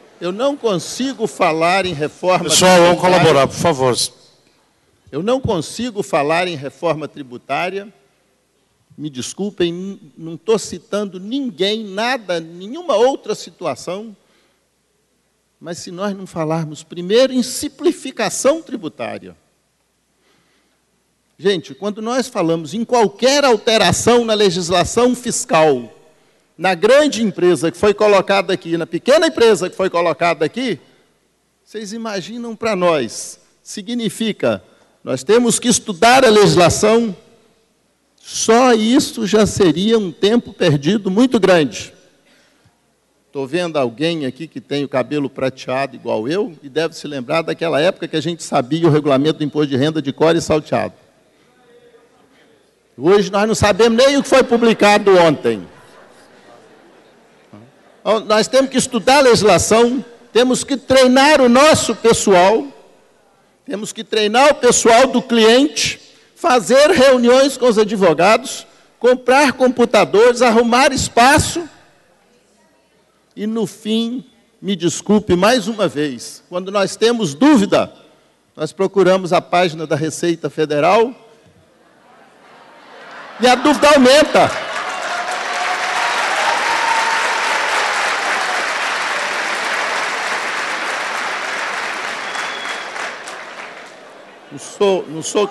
falar em reforma tributária. Pessoal, vamos colaborar, por favor. Eu não consigo falar em reforma tributária. Me desculpem, não estou citando ninguém, nada, nenhuma outra situação. Mas se nós não falarmos primeiro em simplificação tributária. Gente, quando nós falamos em qualquer alteração na legislação fiscal, na grande empresa que foi colocada aqui, na pequena empresa que foi colocada aqui, Vocês imaginam para nós, significa, nós temos que estudar a legislação, só isso já seria um tempo perdido muito grande. Estou vendo alguém aqui que tem o cabelo prateado igual eu, e deve se lembrar daquela época que a gente sabia o regulamento do imposto de renda de cor e salteado. Hoje nós não sabemos nem o que foi publicado ontem. Nós temos que estudar a legislação, temos que treinar o nosso pessoal, temos que treinar o pessoal do cliente, fazer reuniões com os advogados, comprar computadores, arrumar espaço. E, no fim, me desculpe mais uma vez, quando nós temos dúvida, nós procuramos a página da Receita Federal e a dúvida aumenta. Não sou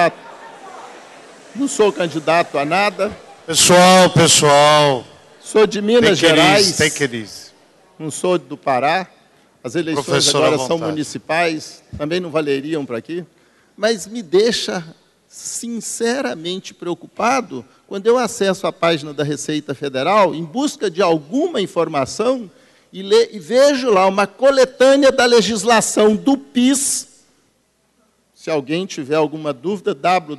candidato a nada. Pessoal. Sou de Minas Gerais. Take it easy. Não sou do Pará. As eleições Professor, agora são municipais, também não valeriam para aqui. Mas me deixa sinceramente preocupado quando eu acesso a página da Receita Federal em busca de alguma informação e vejo lá uma coletânea da legislação do PIS. Se alguém tiver alguma dúvida,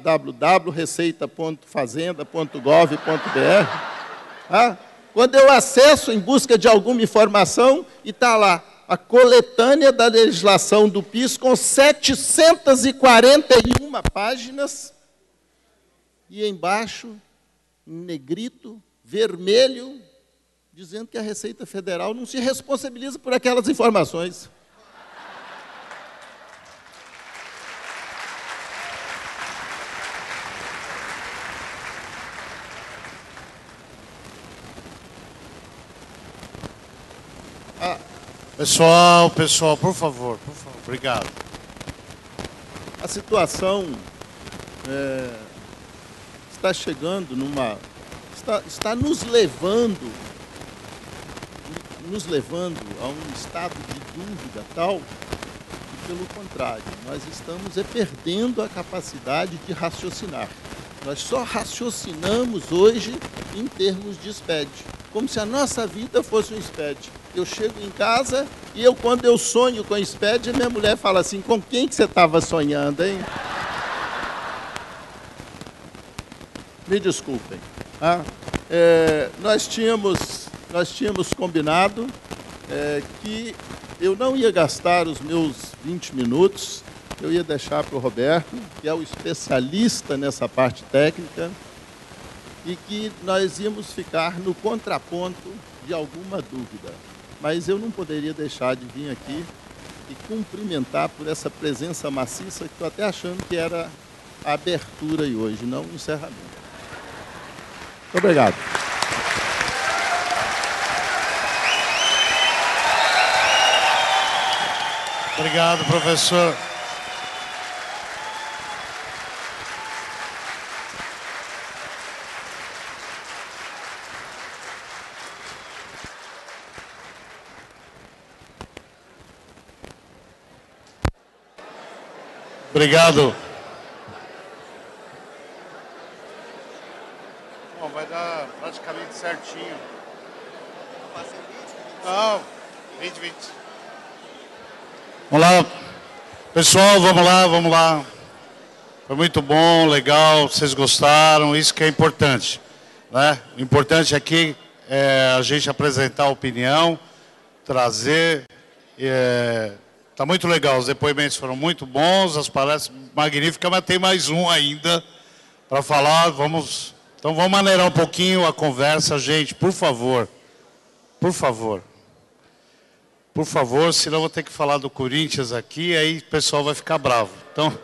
www.receita.fazenda.gov.br. Quando eu acesso em busca de alguma informação, e está lá, a coletânea da legislação do PIS, com 741 páginas, e embaixo, em negrito, vermelho, dizendo que a Receita Federal não se responsabiliza por aquelas informações. Pessoal, por favor, obrigado. A situação está chegando está nos levando a um estado de dúvida tal que, pelo contrário, nós estamos perdendo a capacidade de raciocinar. Nós só raciocinamos hoje em termos de SPED, como se a nossa vida fosse um SPED. Eu chego em casa e quando eu sonho com SPED, minha mulher fala assim, com quem que você estava sonhando, hein? Me desculpem. Nós tínhamos combinado que eu não ia gastar os meus 20 minutos, eu ia deixar para o Roberto, que é o especialista nessa parte técnica, e que nós íamos ficar no contraponto de alguma dúvida. Mas eu não poderia deixar de vir aqui e cumprimentar por essa presença maciça, que estou até achando que era a abertura e hoje, não o encerramento. Muito obrigado. Obrigado, professor. Obrigado. Bom, vai dar praticamente certinho. Não, 20. Vamos lá. Pessoal, vamos lá. Foi muito bom, legal, vocês gostaram, isso que é importante, né? O importante aqui é a gente apresentar a opinião, trazer... Está muito legal, os depoimentos foram muito bons, as palestras magníficas, mas tem mais um ainda para falar. Então vamos maneirar um pouquinho a conversa, gente, por favor. Por favor, senão eu vou ter que falar do Corinthians aqui, aí o pessoal vai ficar bravo. Então,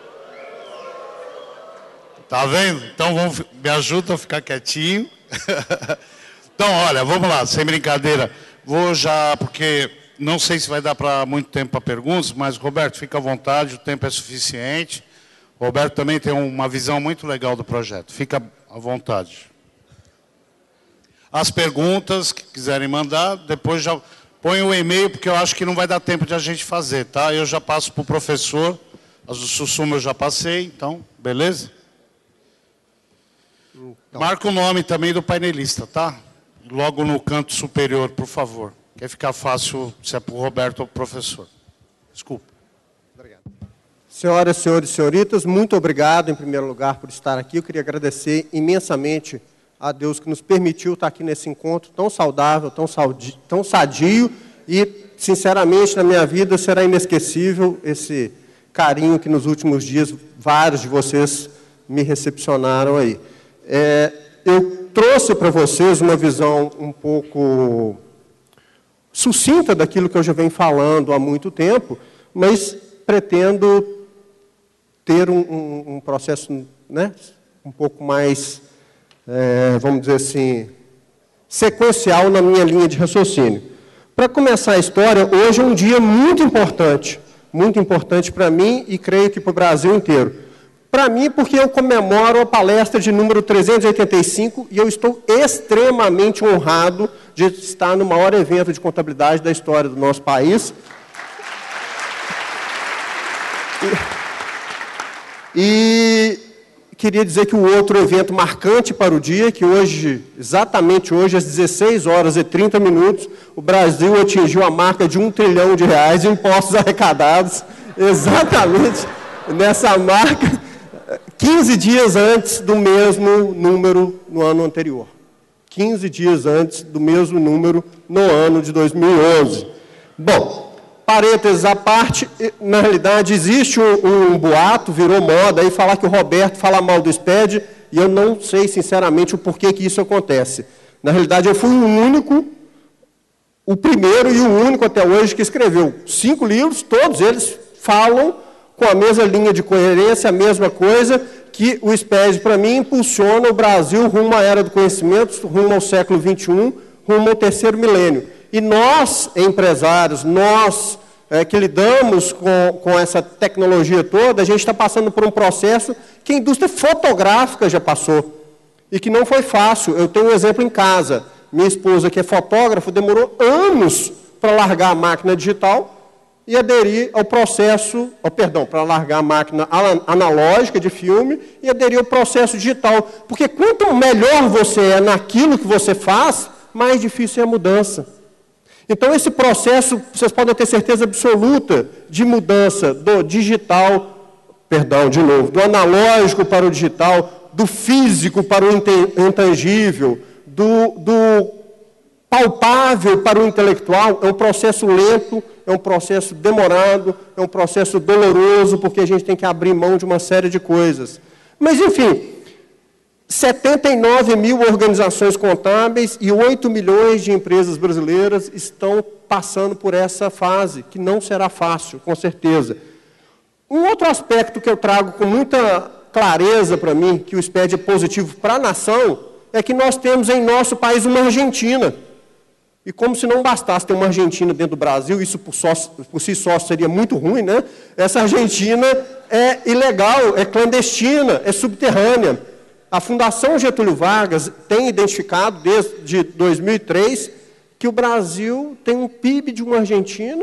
tá vendo? Então me ajuda a ficar quietinho. Então, olha, vamos lá, sem brincadeira. Vou já, porque... Não sei se vai dar para muito tempo para perguntas, mas, Roberto, fica à vontade, o tempo é suficiente. O Roberto também tem uma visão muito legal do projeto. Fica à vontade. As perguntas que quiserem mandar, depois já... Põe o e-mail, porque eu acho que não vai dar tempo de a gente fazer, tá? Eu já passo para o professor, as do Sussuma eu já passei, então, beleza? Marca o nome também do painelista, tá? Logo no canto superior, por favor. Quer ficar fácil se é para o Roberto ou para o professor. Desculpa. Obrigado. Senhoras, senhores e senhoritas, muito obrigado, em primeiro lugar, por estar aqui. Eu queria agradecer imensamente a Deus que nos permitiu estar aqui nesse encontro tão saudável, tão sadio e, sinceramente, na minha vida será inesquecível esse carinho que nos últimos dias vários de vocês me recepcionaram aí. Eu trouxe para vocês uma visão um pouco sucinta daquilo que eu já venho falando há muito tempo, mas pretendo ter um processo, né, um pouco mais, vamos dizer assim, sequencial na minha linha de raciocínio. Para começar a história, hoje é um dia muito importante para mim e creio que para o Brasil inteiro. Para mim, porque eu comemoro a palestra de número 385 e eu estou extremamente honrado de estar no maior evento de contabilidade da história do nosso país. E queria dizer que o outro evento marcante para o dia, que hoje, exatamente hoje, às 16h30, o Brasil atingiu a marca de R$1 trilhão de impostos arrecadados, exatamente nessa marca, 15 dias antes do mesmo número no ano anterior. 15 dias antes do mesmo número no ano de 2011. Bom, parênteses à parte, na realidade existe um boato, virou moda, aí falar que o Roberto fala mal do SPED, e eu não sei sinceramente o porquê que isso acontece. Na realidade, eu fui o primeiro e o único até hoje que escreveu 5 livros, todos eles falam com a mesma linha de coerência, a mesma coisa, que o SPED, para mim, impulsiona o Brasil rumo à era do conhecimento, rumo ao século XXI, rumo ao terceiro milênio. E nós, empresários, nós que lidamos com essa tecnologia toda, a gente está passando por um processo que a indústria fotográfica já passou e que não foi fácil. Eu tenho um exemplo em casa. Minha esposa, que é fotógrafa, demorou anos para largar a máquina digital e aderir ao processo, para largar a máquina analógica de filme e aderir ao processo digital. Porque quanto melhor você é naquilo que você faz, mais difícil é a mudança. Então, esse processo, vocês podem ter certeza absoluta de mudança do digital, do analógico para o digital, do físico para o intangível, do palpável para o intelectual, é um processo lento, é um processo demorado, é um processo doloroso, porque a gente tem que abrir mão de uma série de coisas. Mas, enfim, 79 mil organizações contábeis e 8 milhões de empresas brasileiras estão passando por essa fase, que não será fácil, com certeza. Um outro aspecto que eu trago com muita clareza para mim, que o SPED é positivo para a nação, é que nós temos em nosso país uma Argentina. E como se não bastasse ter uma Argentina dentro do Brasil, isso por si só seria muito ruim, né? Essa Argentina é ilegal, é clandestina, é subterrânea. A Fundação Getúlio Vargas tem identificado, desde 2003, que o Brasil tem um PIB de uma Argentina,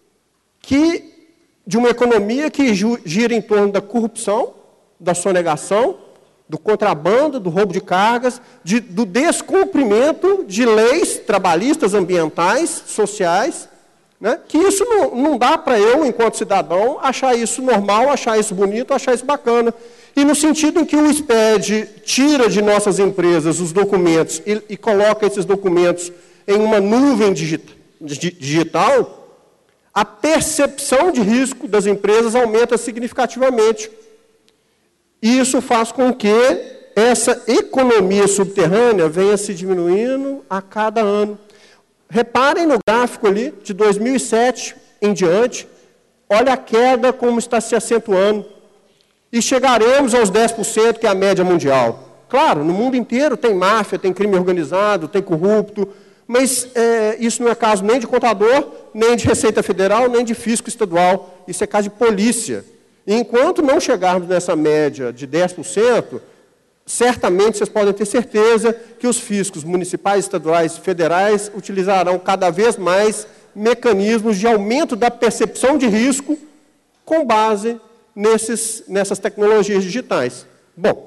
de uma economia que gira em torno da corrupção, da sonegação, do contrabando, do roubo de cargas, do descumprimento de leis trabalhistas, ambientais, sociais, né? Que isso não dá para eu, enquanto cidadão, achar isso normal, achar isso bonito, achar isso bacana. E no sentido em que o SPED tira de nossas empresas os documentos e coloca esses documentos em uma nuvem digital, a percepção de risco das empresas aumenta significativamente. E isso faz com que essa economia subterrânea venha se diminuindo a cada ano. Reparem no gráfico ali, de 2007 em diante, olha a queda como está se acentuando. E chegaremos aos 10%, que é a média mundial. Claro, no mundo inteiro tem máfia, tem crime organizado, tem corrupto, mas isso não é caso nem de contador, nem de Receita Federal, nem de fisco estadual. Isso é caso de polícia. E enquanto não chegarmos nessa média de 10%, certamente vocês podem ter certeza que os fiscos municipais, estaduais e federais utilizarão cada vez mais mecanismos de aumento da percepção de risco com base nessas tecnologias digitais. Bom,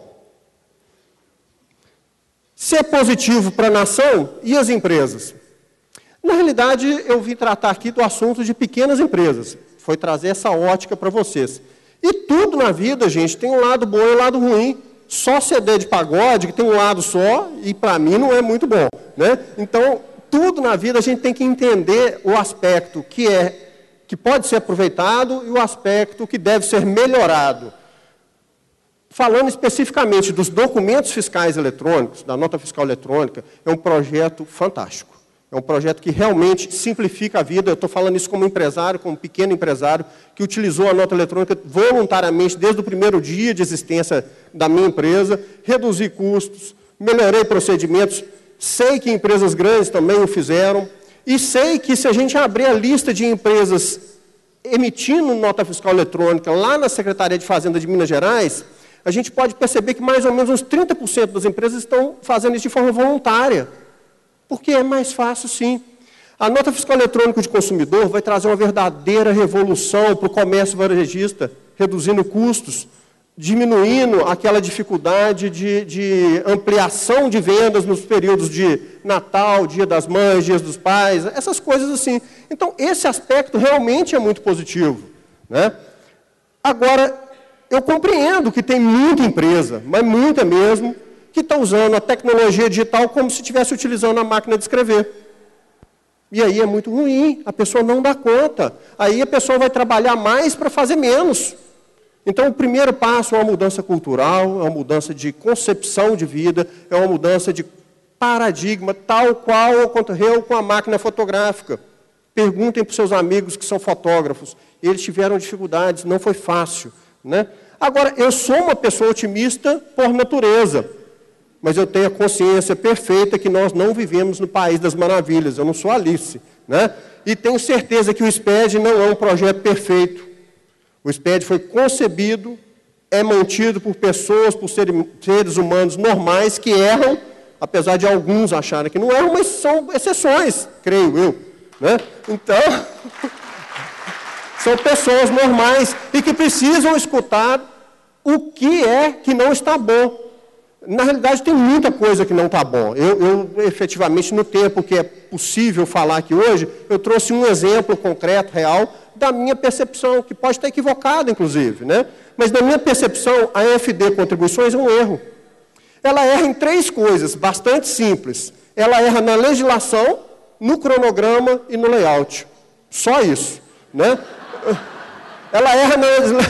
se é positivo para a nação, e as empresas? Na realidade, eu vim tratar aqui do assunto de pequenas empresas. Foi trazer essa ótica para vocês. E tudo na vida, gente, tem um lado bom e um lado ruim. Só CD de pagode, que tem um lado só, e para mim não é muito bom, né? Então, tudo na vida a gente tem que entender o aspecto que pode ser aproveitado e o aspecto que deve ser melhorado. Falando especificamente dos documentos fiscais eletrônicos, da nota fiscal eletrônica, é um projeto fantástico. É um projeto que realmente simplifica a vida. Eu estou falando isso como empresário, como pequeno empresário, que utilizou a nota eletrônica voluntariamente desde o primeiro dia de existência da minha empresa, reduzi custos, melhorei procedimentos, sei que empresas grandes também o fizeram, e sei que se a gente abrir a lista de empresas emitindo nota fiscal eletrônica lá na Secretaria de Fazenda de Minas Gerais, a gente pode perceber que mais ou menos uns 30% das empresas estão fazendo isso de forma voluntária. Porque é mais fácil, sim. A nota fiscal eletrônica de consumidor vai trazer uma verdadeira revolução para o comércio varejista, reduzindo custos, diminuindo aquela dificuldade de ampliação de vendas nos períodos de Natal, Dia das Mães, Dias dos Pais, essas coisas assim. Então, esse aspecto realmente é muito positivo, né? Agora, eu compreendo que tem muita empresa, mas muita mesmo, que está usando a tecnologia digital como se estivesse utilizando a máquina de escrever. E aí é muito ruim, a pessoa não dá conta. Aí a pessoa vai trabalhar mais para fazer menos. Então, o primeiro passo é uma mudança cultural, é uma mudança de concepção de vida, é uma mudança de paradigma, tal qual ocorreu com a máquina fotográfica. Perguntem para os seus amigos que são fotógrafos. Eles tiveram dificuldades, não foi fácil, né? Agora, eu sou uma pessoa otimista por natureza. Mas eu tenho a consciência perfeita que nós não vivemos no País das Maravilhas. Eu não sou Alice, né? E tenho certeza que o SPED não é um projeto perfeito. O SPED foi concebido, é mantido por pessoas, por seres humanos normais que erram, apesar de alguns acharem que não erram, mas são exceções, creio eu, né? Então, são pessoas normais e que precisam escutar o que é que não está bom. Na realidade, tem muita coisa que não está bom. Eu, efetivamente, no tempo que é possível falar aqui hoje, eu trouxe um exemplo concreto, real, da minha percepção, que pode estar equivocada, inclusive, né? Mas, na minha percepção, a EFD Contribuições é um erro. Ela erra em 3 coisas, bastante simples. Ela erra na legislação, no cronograma e no layout. Só isso, né? Ela erra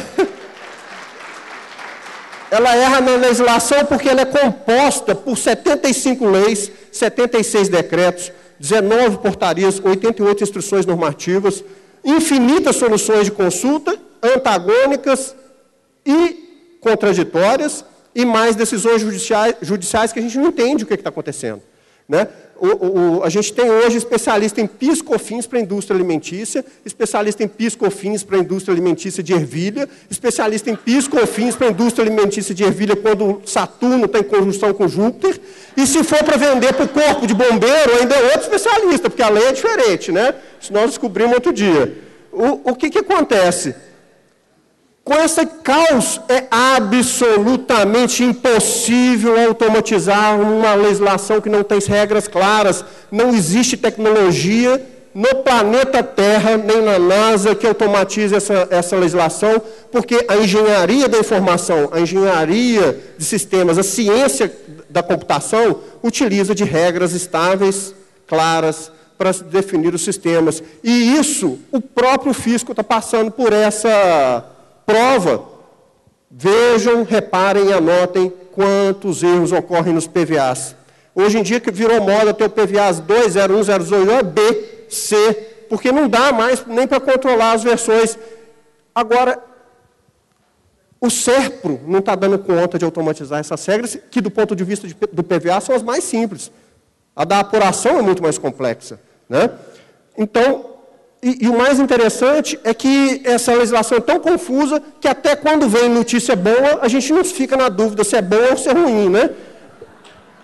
na legislação porque ela é composta por 75 leis, 76 decretos, 19 portarias, 88 instruções normativas, infinitas soluções de consulta, antagônicas e contraditórias, e mais decisões judiciais que a gente não entende o que está acontecendo, né? A gente tem hoje especialista em PIS/COFINS para a indústria alimentícia, especialista em PIS/COFINS para a indústria alimentícia de ervilha, especialista em PIS/COFINS para a indústria alimentícia de ervilha quando Saturno está em conjunção com Júpiter, e se for para vender para o corpo de bombeiro, ainda é outro especialista, porque a lei é diferente, né? Isso nós descobrimos outro dia. O que acontece? Com esse caos, é absolutamente impossível automatizar uma legislação que não tem regras claras. Não existe tecnologia no planeta Terra, nem na NASA, que automatize essa legislação, porque a engenharia da informação, a engenharia de sistemas, a ciência da computação, utiliza de regras estáveis, claras, para definir os sistemas. E isso, o próprio fisco está passando por essa prova. Vejam, reparem e anotem quantos erros ocorrem nos PVAs. Hoje em dia que virou moda ter o PVAs 201, 001, B, C, porque não dá mais nem para controlar as versões. Agora, o SERPRO não está dando conta de automatizar essas regras, que do ponto de vista do PVA são as mais simples. A da apuração é muito mais complexa, né? Então, e o mais interessante é que essa legislação é tão confusa que até quando vem notícia boa, a gente não fica na dúvida se é boa ou se é ruim, né?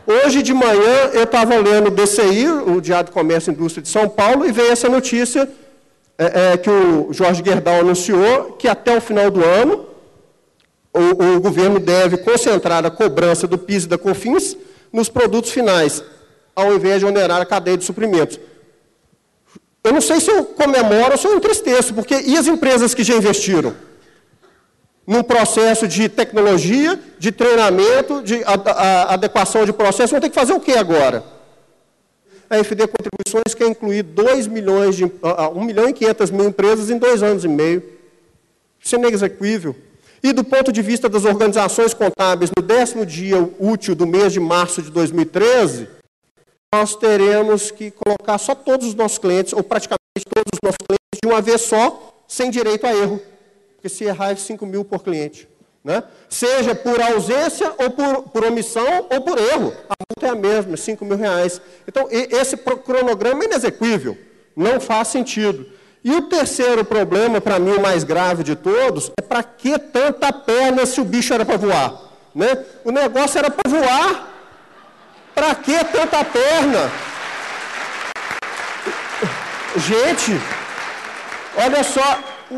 Hoje de manhã eu estava lendo o DCI, o Diário do Comércio e Indústria de São Paulo, e veio essa notícia que o Jorge Gerdau anunciou, que até o final do ano o governo deve concentrar a cobrança do PIS e da COFINS nos produtos finais, ao invés de onerar a cadeia de suprimentos. Eu não sei se eu comemoro ou se eu entristeço, porque e as empresas que já investiram num processo de tecnologia, de treinamento, de adequação de processo, vão ter que fazer o quê agora? A FD Contribuições quer incluir 1 milhão e 500 mil empresas em 2 anos e meio. Isso é inexequível. E do ponto de vista das organizações contábeis, no 10º dia útil do mês de março de 2013, nós teremos que colocar só todos os nossos clientes, ou praticamente todos os nossos clientes, de uma vez só, sem direito a erro. Porque se errar é 5 mil por cliente. Né? Seja por ausência, ou por omissão, ou por erro. A multa é a mesma, 5 mil reais. Então, esse cronograma é inexequível. Não faz sentido. E o terceiro problema, para mim, o mais grave de todos, é para que tanta perna se o bicho era para voar? Né? O negócio era para voar. Para que tanta perna? Gente, olha só,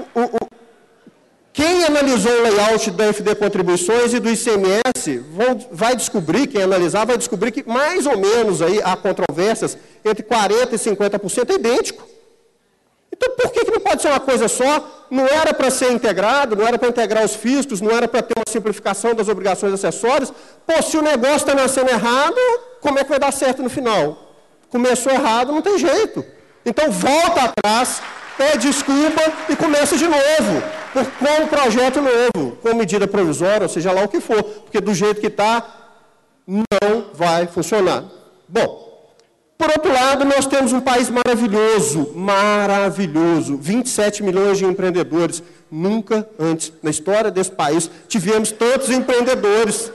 quem analisou o layout da FD Contribuições e do ICMS vai descobrir, quem analisar vai descobrir que mais ou menos aí há controvérsias entre 40% e 50% é idêntico. Então, por que não pode ser uma coisa só? Não era para ser integrado, não era para integrar os fiscos, não era para ter uma simplificação das obrigações acessórias. Pô, se o negócio está nascendo errado, como é que vai dar certo no final? Começou errado, não tem jeito. Então, volta atrás, pede desculpa e começa de novo, com um projeto novo, com medida provisória, ou seja lá o que for, porque do jeito que está, não vai funcionar. Bom, por outro lado, nós temos um país maravilhoso, maravilhoso, 27 milhões de empreendedores. Nunca antes, na história desse país, tivemos tantos empreendedores.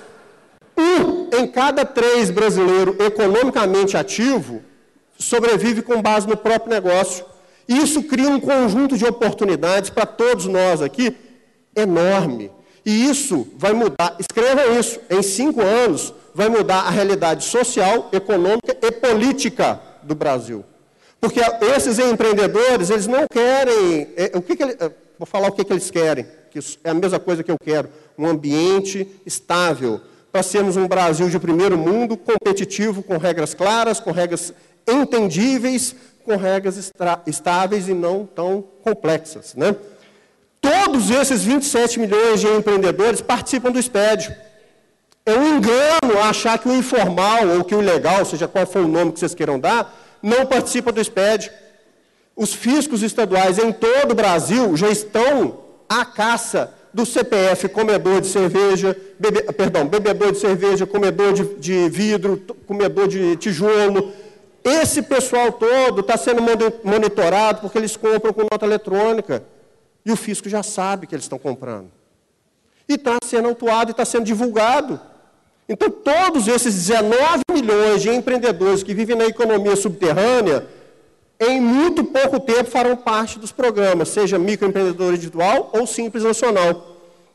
1 em cada 3 brasileiro economicamente ativo sobrevive com base no próprio negócio. Isso cria um conjunto de oportunidades para todos nós aqui enorme. E isso vai mudar, escrevam isso, em 5 anos, vai mudar a realidade social, econômica e política do Brasil. Porque esses empreendedores, eles não querem... vou falar o que eles querem, que é a mesma coisa que eu quero. Um ambiente estável, para sermos um Brasil de primeiro mundo, competitivo, com regras claras, com regras entendíveis, com regras estáveis e não tão complexas. Né? Todos esses 27 milhões de empreendedores participam do SPED. É um engano achar que o informal ou que o ilegal, seja qual for o nome que vocês queiram dar, não participa do SPED. Os fiscos estaduais em todo o Brasil já estão à caça do CPF comedor de cerveja, bebedor de cerveja, comedor de vidro, comedor de tijolo. Esse pessoal todo está sendo monitorado porque eles compram com nota eletrônica. E o fisco já sabe que eles estão comprando. E está sendo autuado e está sendo divulgado. Então, todos esses 19 milhões de empreendedores que vivem na economia subterrânea, em muito pouco tempo farão parte dos programas, seja microempreendedor individual ou simples nacional.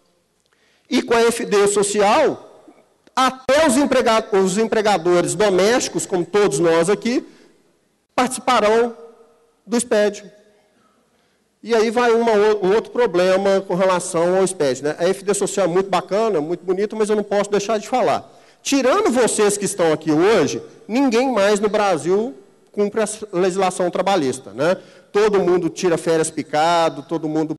E com a FD Social, até os empregadores domésticos, como todos nós aqui, participarão do SPED. E aí vai um outro problema com relação ao SPED. Né? A FD Social é muito bacana, muito bonita, mas eu não posso deixar de falar. Tirando vocês que estão aqui hoje, ninguém mais no Brasil cumpre a legislação trabalhista. Né? Todo mundo tira férias picado, todo mundo